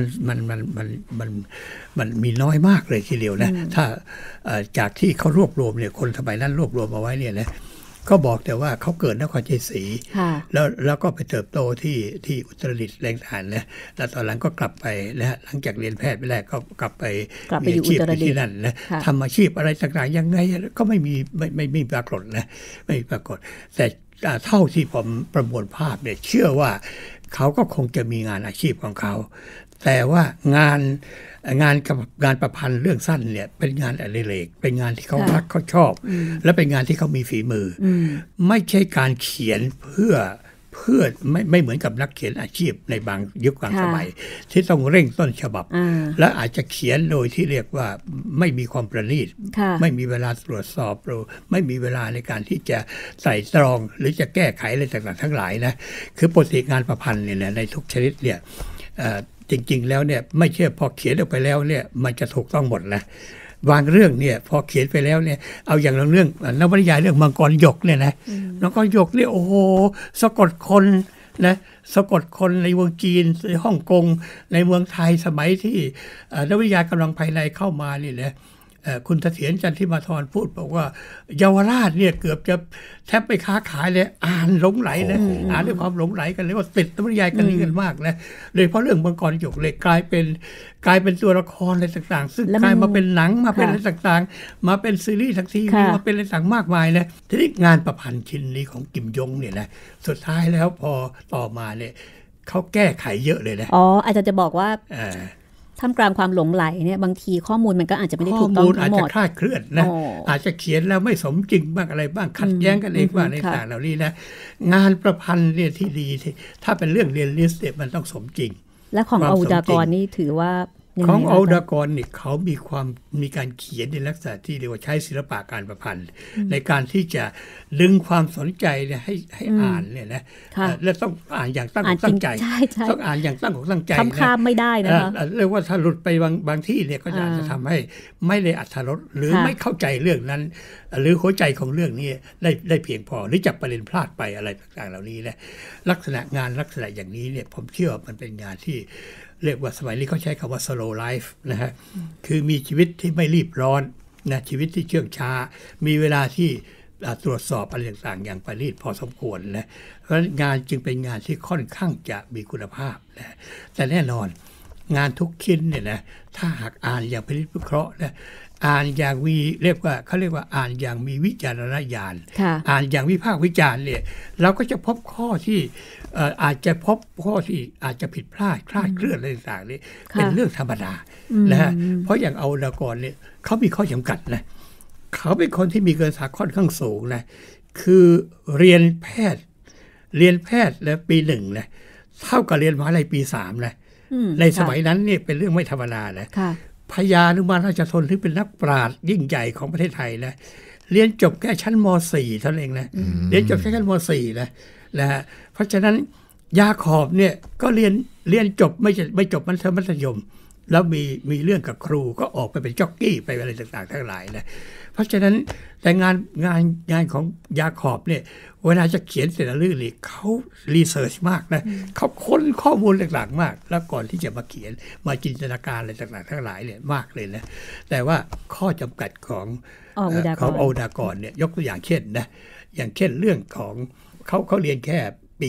มันมีน้อยมากเลยทีเดียวนะถ้าจากที่เขารวบรวมเนี่ยคนสมัยนั้นรวบรวมเอาไว้เนี่ยนะก็บอกแต่ว่าเขาเกิดนครชัยศรีแล้วก็ไปเติบโตที่อุตรดิตถ์แรงฐานนะแล้วตอนหลังก็กลับไปนะหลังจากเรียนแพทย์ไปแล้วก็กลับไปมีอาชีพที่นั่นนะทำอาชีพอะไรต่างๆยังไงก็ไม่มีปรากฏนะไม่มีปรากฏแต่เท่าที่ผมประมวลภาพเนี่ยเชื่อว่าเขาก็คงจะมีงานอาชีพของเขาแต่ว่างานประพันธ์เรื่องสั้นเนี่ยเป็นงานอดิเรกเป็นงานที่เขารักเขาชอบและเป็นงานที่เขามีฝีมือไม่ใช่การเขียนเพื่อไม่เหมือนกับนักเขียนอาชีพในบางยุคบางสมัยที่ต้องเร่งต้นฉบับและอาจจะเขียนโดยที่เรียกว่าไม่มีความประณีตไม่มีเวลาตรวจสอบหรือไม่มีเวลาในการที่จะใส่ตรองหรือจะแก้ไขอะไรต่างๆทั้งหลายนะคือปกติงานประพันธ์เนี่ยในทุกชนิดเนี่ยจริงๆแล้วเนี่ยไม่ใช่พอเขียนออกไปแล้วเนี่ยมันจะถูกต้องหมดนะบางเรื่องเนี่ยพอเขียนไปแล้วเนี่ยเอาอย่างเรื่องนวนิยายเรื่องมังกรหยกเนี่ยนะมังกรหยกเนี่ยโอ้โหสะกดคนนะสะกดคนในเมืองจีนในฮ่องกงในเมืองไทยสมัยที่นวนิยายกำลังภายในเข้ามานี่นะคุณเสถียรจันทิมาธรพูดบอกว่าเยาวราชเนี่ยเกือบจะแทบไปค้าขายเลยอ่านหลงไหลนะอ่านด้วยความหลงไหลกันเลยว่าติดนวนิยายกันนี้กันมากนะโดยเพราะเรื่องมังกรหยกเลยกลายเป็นตัวละครอะไรต่างๆซึ่งกลายมาเป็นหนังมาเป็นอะไรต่างๆมาเป็นซีรีส์ทางทีวีมาเป็นอะไรต่างมากมายนะทีนี้งานประพันธ์ชิ้นนี้ของกิมยงเนี่ยนะสุดท้ายแล้วพอต่อมาเนี่ยเขาแก้ไขเยอะเลยนะอาจารย์จะบอกว่าท่ามกลางความหลงไหลเนี่ยบางทีข้อมูลมันก็อาจจะไม่ได้ถูกต้องทั้งหมดอาจจะคลาดเคลื่อนนะอาจจะเขียนแล้วไม่สมจริงบ้างอะไรบ้างขัดแย้งกันเองบ้างในต่างเหล่านี้นะงานประพันธ์เนี่ยที่ดีถ้าเป็นเรื่องเรียลลิสต์มันต้องสมจริงและของเอาดากรนี่ถือว่าของเอาดากรนี่เขามีการเขียนในลักษณะที่เรียกว่าใช้ศิลปะการประพันธ์ในการที่จะดึงความสนใจเนี่ยให้อ่านเนี่ยนะและต้องอ่านอย่างตั้งอกตั้งใจต้องอ่านอย่างตั้งอกตั้งใจนะข้ามไม่ได้นะคะเรียกว่าถ้าหลุดไปบางที่เนี่ยก็จะทำให้ไม่ได้อรรถรสหรือไม่เข้าใจเรื่องนั้นหรือหัวใจของเรื่องนี้ได้เพียงพอหรือจับประเด็นพลาดไปอะไรต่างๆเหล่านี้นะลักษณะงานลักษณะอย่างนี้เนี่ยผมเชื่อว่ามันเป็นงานที่เรียกว่าสมัยนี้เขาใช้คำว่า slow life นะฮะคือมีชีวิตที่ไม่รีบร้อนนะชีวิตที่เชื่องช้ามีเวลาที่ตรวจสอบอะไรต่างๆอย่างประณีตพอสมควรนะเพราะฉะนั้นงานจึงเป็นงานที่ค่อนข้างจะมีคุณภาพนะแต่แน่นอนงานทุกชิ้นเนี่ยนะถ้าหากอ่านอย่างพินิจพิเคราะห์นะอ่านอย่างมีเขาเรียกว่าอ่านอย่างมีวิจารณญาณอ่านอย่างวิพากษ์วิจารณ์เนี่ยเราก็จะพบข้อที่อาจจะพบข้อที่อาจจะผิดพลาดคลาดเคลื่อนอะไรต่างๆนี่เป็นเรื่องธรรมดานะฮะเพราะอย่างเอาดากรเนี่ยเขามีข้อจำกัดนะเขาเป็นคนที่มีเกินศักดิ์ค่อนข้างสูงนะคือเรียนแพทย์แล้วปี1นะเท่ากับเรียนมหาลัยปี3นะในสมัยนั้นเนี่ยเป็นเรื่องไม่ธรรมดานะพญานุมานราชธนที่เป็นนักปราชญ์ยิ่งใหญ่ของประเทศไทยนะเรียนจบแค่ชั้นม.4 เท่านั้นเองนะเรียนจบแค่ชั้นม.4 นะฮะเพราะฉะนั้นยาขอบเนี่ยก็เรียนจบไม่จบมัธยมแล้วมีเรื่องกับครูก็ออกไปเป็นจ็อกกี้ไปอะไรต่างๆทั้งหลายนะเพราะฉะนั้นแต่งานของยาขอบเนี่ยเวลาจะเขียนแต่ละเรื่องนี่เขารีเสิร์ชมากนะเขาค้นข้อมูลต่างๆมากแล้วก่อนที่จะมาเขียนมาจินตนาการอะไรต่างๆทั้งหลายเนี่ยมากเลยนะแต่ว่าข้อจำกัดของเอาดากรเนี่ยยกตัวอย่างเช่นนะอย่างเช่นเรื่องของเขาเรียนแค่ปี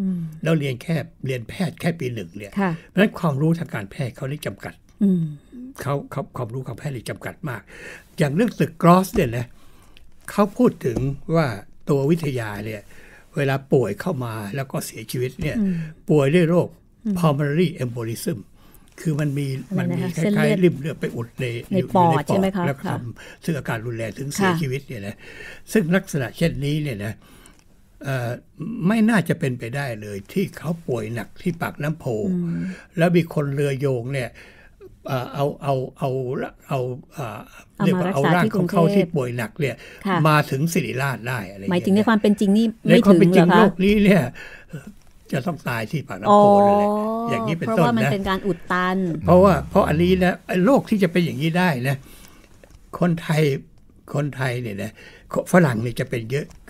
3แล้วเรียนแพทย์แค่ปี1เนี่ยเพราะฉะนั้นความรู้ทางการแพทย์เขาได้จำกัดเขาความรู้ของแพทย์ได้จำกัดมากอย่างเรื่องตึกกรอสเนี่ยนะเขาพูดถึงว่าตัววิทยาเนี่ยเวลาป่วยเข้ามาแล้วก็เสียชีวิตเนี่ยป่วยด้วยโรค pulmonary embolism คือมันมีคล้ายๆริมเลือดไปอุดในปอดแล้วทำซึ่งอาการรุนแรงถึงเสียชีวิตเนี่ยนะซึ่งลักษณะเช่นนี้เนี่ยนะไม่น่าจะเป็นไปได้เลยที่เขาป่วยหนักที่ปากน้ำโพแล้วมีคนเรือโยงเนี่ยเอาเรียกว่าเอาร่างของเขาที่ป่วยหนักเนี่ยมาถึงศิริราชได้อะไรหมายถึงในความเป็นจริงนี่ไม่ถึงเหรอคะโลกนี้เนี่ยจะต้องตายที่ปากน้ำโพนั่นแหละอย่างนี้เป็นต้นนะเพราะว่ามันเป็นการอุดตันเพราะอันนี้นะโรคที่จะเป็นอย่างนี้ได้นะคนไทยเนี่ยนะฝรั่งนี่จะเป็นเยอะ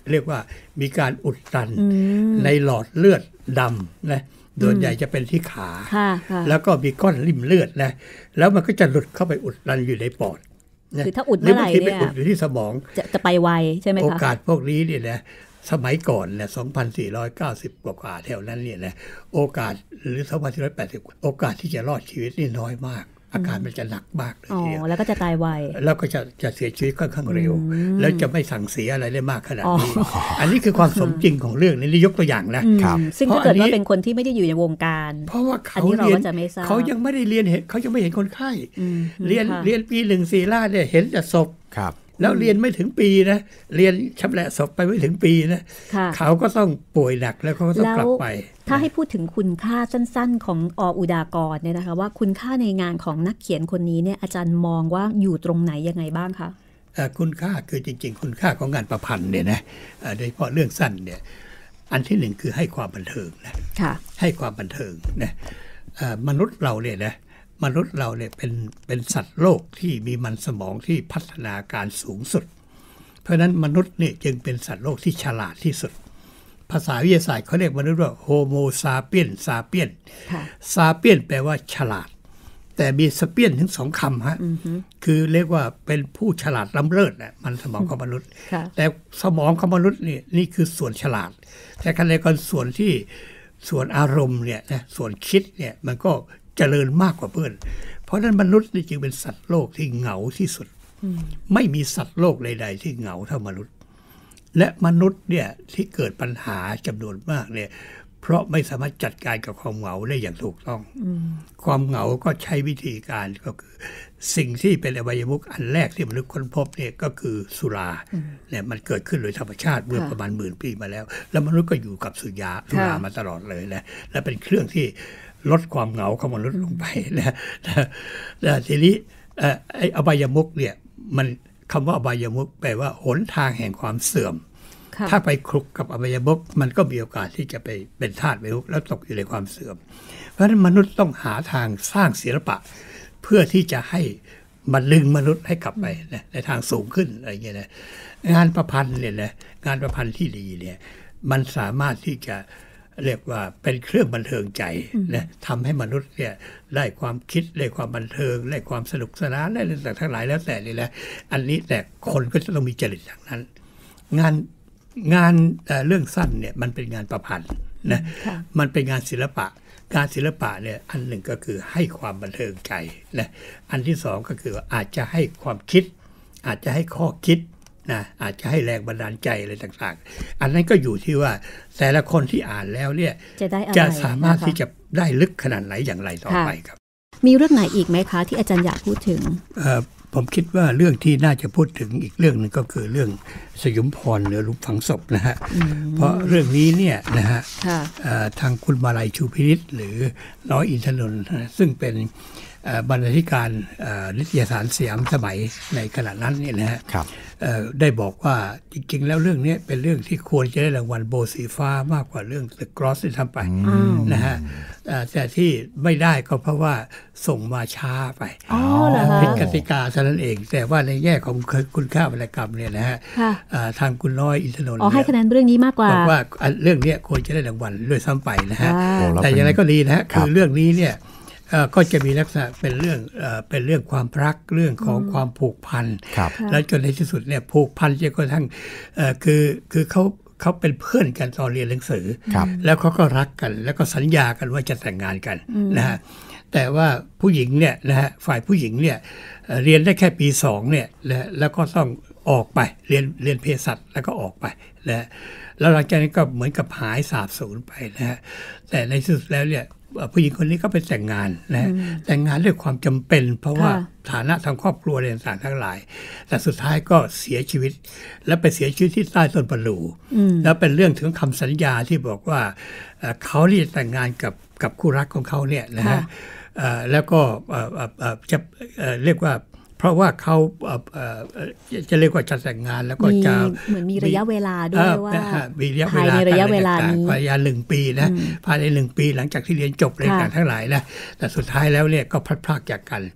เรียกว่ามีการอุดตันในหลอดเลือดดำนะโดยใหญ่จะเป็นที่ขาแล้วก็มีก้อนริ่มเลือดนะแล้วมันก็จะหลุดเข้าไปอุดตันอยู่ในปอดคือถ้าอุดเมื่อไหร่เนี่ยอุดอยู่ที่สมองจะไปไวใช่ไหมคะโอกาสพวกนี้เนี่ยนะสมัยก่อนเนี่ย2490 กว่าแถวนั้นเนี่ยนะโอกาสหรือ2480โอกาสที่จะรอดชีวิตนี่น้อยมากอาการมันจะหนักมากเลยทีเดียวแล้วก็จะตายไวแล้วก็จะเสียชีวิตค่อนข้างเร็วแล้วจะไม่สั่งเสียอะไรได้มากขนาดนี้อันนี้คือความสมจริงของเรื่องนี้ยกตัวอย่างนะซึ่งถ้าเกิดว่าเป็นคนที่ไม่ได้อยู่ในวงการเพราะว่าเขาเรียนเขายังไม่ได้เรียนเขายังไม่เห็นคนไข้เรียนปี1 4 ราชเนี่ยเห็นแต่ศพแล้วเรียนไม่ถึงปีนะเรียนชำแหละศพไปไม่ถึงปีนะเขาก็ต้องป่วยหนักแล้วเขาก็ต้องกลับไปถ้าให้พูดถึงคุณค่าสั้นๆของอุดากรเนี่ยนะคะว่าคุณค่าในงานของนักเขียนคนนี้เนี่ยอาจารย์มองว่าอยู่ตรงไหนยังไงบ้างคะคุณค่าคือจริงๆคุณค่าของงานประพันธ์เนี่ยนะโดยเฉพาะเรื่องสั้นเนี่ยอันที่หนึ่งคือให้ความบันเทิงนะให้ความบันเทิงนะมนุษย์เราเนี่ยนะมนุษย์เราเนี่ยเป็นสัตว์โลกที่มีมันสมองที่พัฒนาการสูงสุดเพราะฉะนั้นมนุษย์เนี่ยจึงเป็นสัตว์โลกที่ฉลาดที่สุดภาษาวิทยาศาสตร์เขาเรียกมนุษย์ว่าโฮโมซาเปียนซาเปียนซาเปียนแปลว่าฉลาดแต่มีสเปียนถึง2 คำฮะคือเรียกว่าเป็นผู้ฉลาดล้ำเลิศนะมันสมองของมนุษย์แต่สมองของมนุษย์นี่คือส่วนฉลาดแต่ขณะเดียวกันส่วนอารมณ์เนี่ยนะส่วนคิดเนี่ยมันก็เจริญมากกว่าเพื่อนเพราะนั้นมนุษย์นี่จึงเป็นสัตว์โลกที่เหงาที่สุดไม่มีสัตว์โลกใดๆที่เหงาเท่ามนุษย์และมนุษย์เนี่ยที่เกิดปัญหาจำนวนมากเนี่ยเพราะไม่สามารถจัดการกับความเหงาได้อย่างถูกต้องความเหงาก็ใช้วิธีการก็คือสิ่งที่เป็นอบายมุขอันแรกที่มนุษย์ค้นพบเนี่ยก็คือสุราเนี่ยมันเกิดขึ้นโดยธรรมชาติเมื่อประมาณ10,000 ปีมาแล้วแล้วมนุษย์ก็อยู่กับสุรามาตลอดเลยนะและเป็นเครื่องที่ลดความเหงาของมนุษย์ลงไปนะทีนี้ไอ้อบายมุขเนี่ยมันคำว่าอบายมุขแปลว่าหนทางแห่งความเสื่อมถ้าไปคลุกกับอบายมุขมันก็มีโอกาสที่จะไปเป็นธาตุอบายมุขแล้วตกอยู่ในความเสื่อมเพราะฉะนั้นมนุษย์ต้องหาทางสร้างศิลปะเพื่อที่จะให้มันดึงมนุษย์ให้กลับไปนะในทางสูงขึ้นอะไรเงี้ยนะงานประพันธ์เนี่ยนะงานประพันธ์ที่ดีเนี่ยมันสามารถที่จะเรียกว่าเป็นเครื่องบันเทิงใจนะทำให้มนุษย์เนี่ยได้ความคิดได้ความบันเทิงได้ความสนุกสนานได้เรื่องต่างทั้งหลายแล้วแต่นี่แหละอันนี้แต่คนก็จะต้องมีจริตอย่างนั้นงานเรื่องสั้นเนี่ยมันเป็นงานประพันธ์นะมันเป็นงานศิลปะการศิลปะเนี่ยอันหนึ่งก็คือให้ความบันเทิงใจนะอันที่สองก็คืออาจจะให้ความคิดอาจจะให้ข้อคิดนะอาจจะให้แรงบันดาลใจอะไรต่างๆอันนั้นก็อยู่ที่ว่าแต่ละคนที่อ่านแล้วเนี่ยจะสามารถที่จะได้ลึกขนาดไหนอย่างไรต่อไปครับมีเรื่องไหนอีกไหมคะที่อาจารย์อยากพูดถึงผมคิดว่าเรื่องที่น่าจะพูดถึงอีกเรื่องนึงก็คือเรื่องสยุมพรหรือหลุมฝังศพนะฮะเพราะเรื่องนี้เนี่ยนะฮะทางคุณมาลัยชูพินิจหรือน้อยอินทนนท์ซึ่งเป็นบรรณาธิการนิตยสารสยามสมัยในขณะนั้นเนี่ยนะฮะได้บอกว่าจริงๆแล้วเรื่องนี้เป็นเรื่องที่ควรจะได้รางวัลโบสีฟ้ามากกว่าเรื่อง The Cross ที่ทำไปนะฮะแต่ที่ไม่ได้ก็เพราะว่าส่งมาช้าไปผิดกติกาเท่านั้นเองแต่ว่าในแง่ของคุณค่าวรรณกรรมเนี่ยนะฮะทางคุณน้อยอินทนนท์ให้คะแนนเรื่องนี้มากกว่าบอกว่าเรื่องนี้ควรจะได้รางวัลด้วยซ้ำไปนะฮะแต่อย่างไรก็ดีนะฮะคือเรื่องนี้เนี่ยก็จะมีลักษณะเป็นเรื่องความรักเรื่องของความผูกพันแล้วจนในที่สุดเนี่ยผูกพันจนกระทั่งคือเขาเป็นเพื่อนกันตอนเรียนหนังสือแล้วเขาก็รักกันแล้วก็สัญญากันว่าจะแต่งงานกันนะฮะแต่ว่าผู้หญิงเนี่ยนะฮะฝ่ายผู้หญิงเนี่ยเรียนได้แค่ปี2เนี่ยแล้วก็ต้องออกไปเรียนเภสัชแล้วก็ออกไปนะแล้วหลังจากนั้นก็เหมือนกับหายสาบสูญไปนะฮะแต่ในที่สุดแล้วเนี่ยผู้หญิงคนนี้ก็ไปแต่งงานนะแต่งงานด้วยความจำเป็นเพราะว่าฐานะทางครอบครัวอะไรต่างๆทั้งหลายแต่สุดท้ายก็เสียชีวิตและไปเสียชีวิตที่ใต้ต้นประดู่แล้วเป็นเรื่องถึงคำสัญญาที่บอกว่าเขาที่จะแต่งงานกับคู่รักของเขาเนี่ยนะฮะแล้วก็จะเรียกว่าเพราะว่าเขาจะเรียกว่าจะแต่งงานแล้วก็จะเหมือนมีระยะเวลาด้วยว่าภายในระยะเวลานี้ภายใน1 ปีนะภายใน1 ปีหลังจากที่เรียนจบอะไรต่างทั้งหลายนะแต่สุดท้ายแล้วเนี่ยก็พลัดพรากจากกัน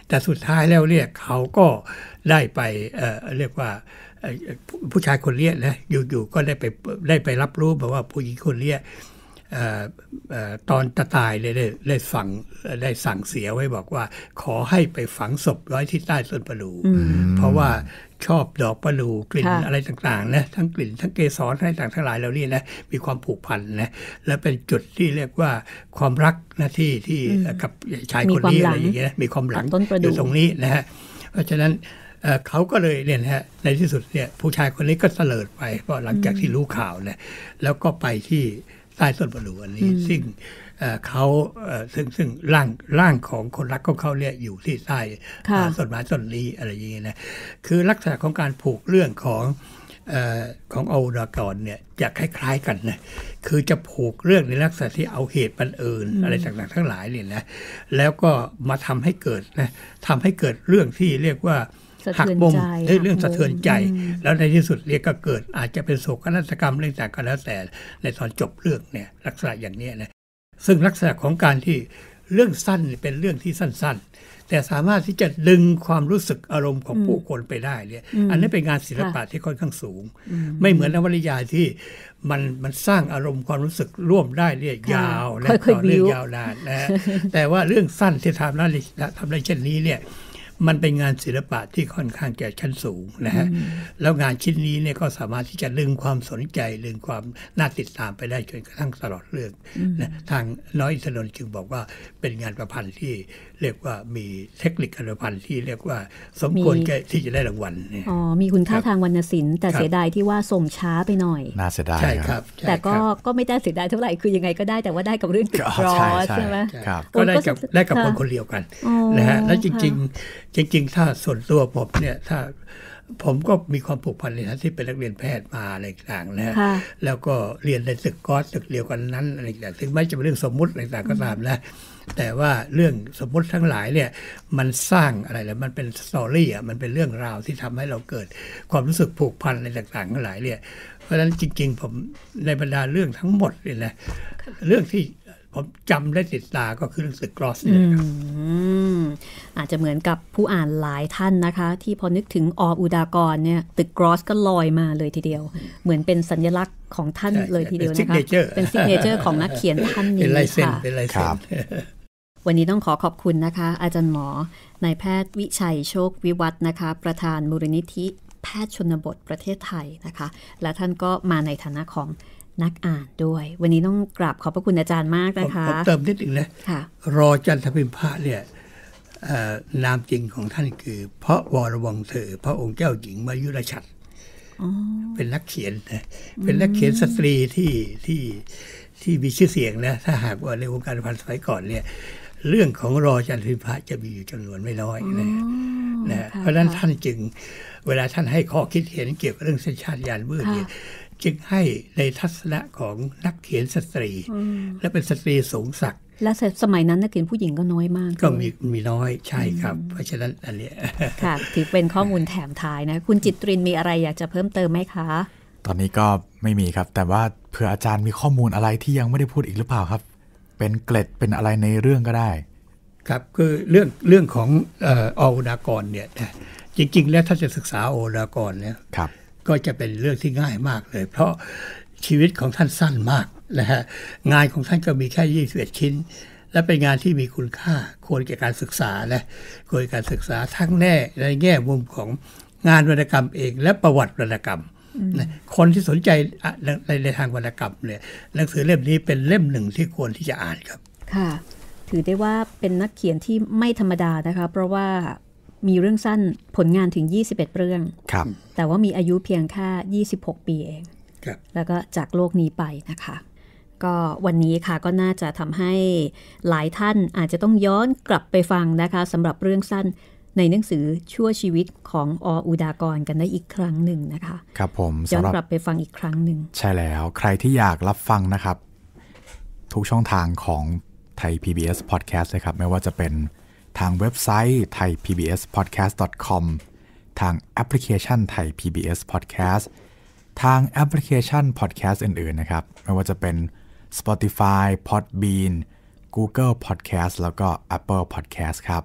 แต่สุดท้ายแล้วเนี่ยเขาก็ได้ไปเรียกว่าผู้ชายคนนี้นะอยู่ๆก็ได้ไปรับรู้แบบว่าผู้หญิงคนนี้ตอนจะตายเลยได้สั่งเสียไว้บอกว่าขอให้ไปฝังศพไว้ที่ใต้ต้นประดู่เพราะว่าชอบดอกประดู่กลิ่นอะไรต่างๆนะทั้งกลิ่นทั้งเกสรอะไรต่างๆทั้งหลายเหล่านี้นะมีความผูกพันนะและเป็นจุดที่เรียกว่าความรักนะที่กับชายคนนี้อะไรอย่างเงี้ยมีความหลังอยู่ตรงนี้นะฮะเพราะฉะนั้นเขาก็เลยเนี่ยนะฮะในที่สุดเนี่ยผู้ชายคนนี้ก็เตลิดไปเพราะหลังจากที่รู้ข่าวเนี่ยแล้วก็ไปที่ใต้ต้นประดู่อันนี้ซึ่งเขาซึ่งร่างของคนรักของเขาเนี่ยอยู่ที่ใต้ต้นไม้ต้นนี้อะไรอย่างเงี้ยนะคือลักษณะของการผูกเรื่องของออุดากรเนี่ยจะคล้ายๆกันนะคือจะผูกเรื่องในลักษณะที่เอาเหตุบังเอิญอะไรต่างๆทั้งหลายเนี่ยนะแล้วก็มาทำให้เกิดเรื่องที่เรียกว่าหักมุมเรื่องสะเทือนใจแล้วในที่สุดเรียกก็เกิดอาจจะเป็นโศกนาฏกรรมเรื่องต่างกันแล้วแต่ในตอนจบเรื่องเนี่ยลักษณะอย่างนี้นะซึ่งลักษณะของการที่เรื่องสั้นเป็นเรื่องที่สั้นๆแต่สามารถที่จะดึงความรู้สึกอารมณ์ของผู้คนไปได้เนี่ยอันนี้เป็นงานศิลปะที่ค่อนข้างสูงไม่เหมือนนวนิยายที่มันสร้างอารมณ์ความรู้สึกร่วมได้เนี่ยยาวและต่อเนื่องยาวนานนะแต่ว่าเรื่องสั้นที่ทำได้เช่นนี้เนี่ยมันเป็นงานศิลปะที่ค่อนข้างจะชั้นสูงนะฮะแล้วงานชิ้นนี้เนี่ยก็สามารถที่จะดึงความสนใจดึงความน่าติดตามไปได้จนกระทั่งตลอดเรื่องนะทางน้อยอินทนนท์จึงบอกว่าเป็นงานประพันธ์ที่เรียกว่ามีเทคนิคการประพันธ์ที่เรียกว่าสมควรที่จะได้รางวัลเนี่ยมีคุณค่าทางวรรณศิลป์แต่เสียดายที่ว่าส่งช้าไปหน่อยน่าเสียดายใช่ครับแต่ก็ไม่ได้เสียดายเท่าไหร่คือยังไงก็ได้แต่ว่าได้กับเรื่องติดรอใช่ไหมก็ได้กับคนเดียวกันนะฮะแล้วจริงถ้าส่วนตัวผมเนี่ยถ้าผมก็มีความผูกพันในฐานะที่เป็นนักเรียนแพทย์มาอะไรต่างๆนะฮะแล้วก็เรียนในตึกกอสตึกเดียวกันนั้นอะไรต่างๆถึงแม้จะเป็นเรื่องสมมุติอะไรต่างๆก็ตามนะแต่ว่าเรื่องสมมุติทั้งหลายเนี่ยมันสร้างอะไรแล้วมันเป็นสตอรี่อ่ะมันเป็นเรื่องราวที่ทำให้เราเกิดความรู้สึกผูกพันอะไรต่างๆทั้งหลายเนี่ยเพราะฉะนั้นจริงๆผมในบรรดาเรื่องทั้งหมดเนี่ยนะเรื่องที่ผมจำได้ติดตาก็คือหนังสือกรอสนี่ครับอาจจะเหมือนกับผู้อ่านหลายท่านนะคะที่พอนึกถึงออุดากรเนี่ยตึกกรอสก็ลอยมาเลยทีเดียวเหมือนเป็นสัญลักษณ์ของท่านเลยทีเดียวนะคะเป็นซิกเนเจอร์ของนักเขียนท่านนี้ค่ะวันนี้ต้องขอบคุณนะคะอาจารย์หมอนายแพทย์วิชัยโชควิวัฒน์นะคะประธานมูลนิธิแพทย์ชนบทประเทศไทยนะคะและท่านก็มาในฐานะของนักอ่านด้วยวันนี้ต้องกราบขอบพระคุณอาจารย์มากนะคะผมเติมนิดนึงนะรอจันทพิมพะเนี่ยนามจริงของท่านคือพระวรวงศ์เธอพระองค์เจ้าหญิงมายุรชัดเป็นนักเขียนนะเป็นนักเขียนสตรีที่มีชื่อเสียงนะถ้าหากว่าในวงการพันธุ์สมัยก่อนเนี่ยเรื่องของรอจันทพิมพะจะมีอยู่จำนวนไม่น้อยนะเพราะฉะนั้นท่านจึงเวลาท่านให้ข้อคิดเห็นเกี่ยวกับเรื่องสัญชาตญาณมืดเนี่ยจึงให้ในทัศนะของนักเขียนสตรีและเป็นสตรีสูงศักดิ์และสมัยนั้นนักเขียนผู้หญิงก็น้อยมากก็มีน้อยใช่ครับเพราะฉะนั้นอันนี้ค่ะถือเป็นข้อมูลแถมท้ายนะคุณจิตรินมีอะไรอยากจะเพิ่มเติมไหมคะตอนนี้ก็ไม่มีครับแต่ว่าเผื่ออาจารย์มีข้อมูลอะไรที่ยังไม่ได้พูดอีกหรือเปล่าครับเป็นเกล็ดเป็นอะไรในเรื่องก็ได้ครับคือเรื่องของออุดากรเนี่ยจริงๆแล้วถ้าจะศึกษาออุดากรเนี่ยก็จะเป็นเรื่องที่ง่ายมากเลยเพราะชีวิตของท่านสั้นมากนะฮะงานของท่านก็มีแค่21ชิ้นและเป็นงานที่มีคุณค่าควรแก่การศึกษานะควรแก่การศึกษาทั้งในแง่มุมของงานวรรณกรรมเองและประวัติวรรณกรรมนะคนที่สนใจในทางวรรณกรรมเนี่ยหนังสือเล่มนี้เป็นเล่มหนึ่งที่ควรที่จะอ่านครับค่ะถือได้ว่าเป็นนักเขียนที่ไม่ธรรมดานะคะเพราะว่ามีเรื่องสั้นผลงานถึง21เรื่องแต่ว่ามีอายุเพียงแค่26ปีเองแล้วก็จากโลกนี้ไปนะคะก็วันนี้ค่ะก็น่าจะทำให้หลายท่านอาจจะต้องย้อนกลับไปฟังนะคะสำหรับเรื่องสั้นในหนังสือชั่วชีวิตของออุดากรกันได้อีกครั้งหนึ่งนะคะครับผมย้อนกลับไปฟังอีกครั้งหนึ่งใช่แล้วใครที่อยากรับฟังนะครับทุกช่องทางของไทย PBS Podcast เลยครับไม่ว่าจะเป็นทางเว็บไซต์ thaipbspodcast.com ทางแอปพลิเคชัน Thai PBS Podcast ทางแอปพลิเคชัน Podcast อื่นๆนะครับไม่ว่าจะเป็น Spotify, Podbean, Google Podcast แล้วก็ Apple Podcast ครับ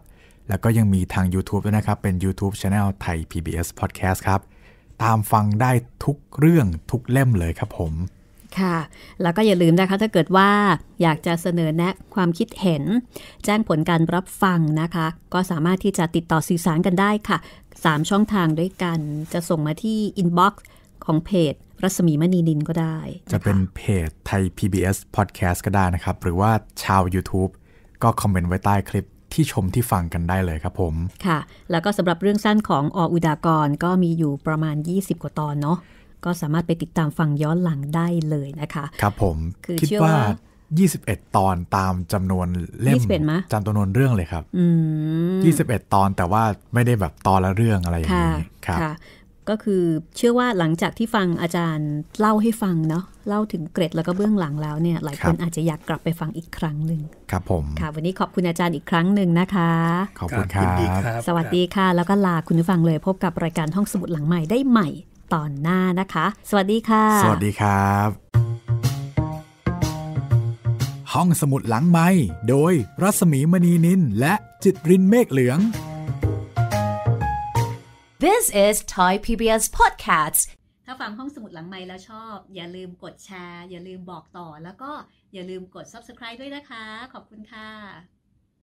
แล้วก็ยังมีทาง YouTube ด้วยนะครับเป็น YouTube Channel ไทย PBS Podcast ครับตามฟังได้ทุกเรื่องทุกเล่มเลยครับผมค่ะแล้วก็อย่าลืมนะคะถ้าเกิดว่าอยากจะเสนอแนะความคิดเห็นแจ้งผลการรับฟังนะคะก็สามารถที่จะติดต่อสื่อสารกันได้ค่ะ3ช่องทางด้วยกันจะส่งมาที่ inbox ของเพจรัศมีมณีนินก็ได้จะเป็นเพจไทย PBS Podcast ก็ได้นะครับหรือว่าชาว YouTube ก็คอมเมนต์ไว้ใต้คลิปที่ชมที่ฟังกันได้เลยครับผมค่ะแล้วก็สำหรับเรื่องสั้นของอุดากรก็มีอยู่ประมาณ20กว่าตอนเนาะก็สามารถไปติดตามฟังย้อนหลังได้เลยนะคะครับผมคิดว่า21ตอนตามจำนวนเล่มจำจำนวนเรื่องเลยครับ21ตอนแต่ว่าไม่ได้แบบตอนละเรื่องอะไรอย่างนี้ครับก็คือเชื่อว่าหลังจากที่ฟังอาจารย์เล่าให้ฟังเนาะเล่าถึงเกร็ดแล้วก็เบื้องหลังแล้วเนี่ยหลายคนอาจจะอยากกลับไปฟังอีกครั้งหนึ่งครับผมค่ะวันนี้ขอบคุณอาจารย์อีกครั้งหนึ่งนะคะขอบคุณครับสวัสดีค่ะแล้วก็ลาคุณผู้ฟังเลยพบกับรายการห้องสมุดหลังใหม่ได้ใหม่ตอนหน้านะคะสวัสดีค่ะสวัสดีครับห้องสมุดหลังไมค์โดยรัศมีมณีนินและจิตรินเมฆเหลือง This is Thai PBS Podcasts ถ้าฟังห้องสมุดหลังไมค์แล้วชอบอย่าลืมกดแชร์อย่าลืมบอกต่อแล้วก็อย่าลืมกด Subscribe ด้วยนะคะขอบคุณค่ะ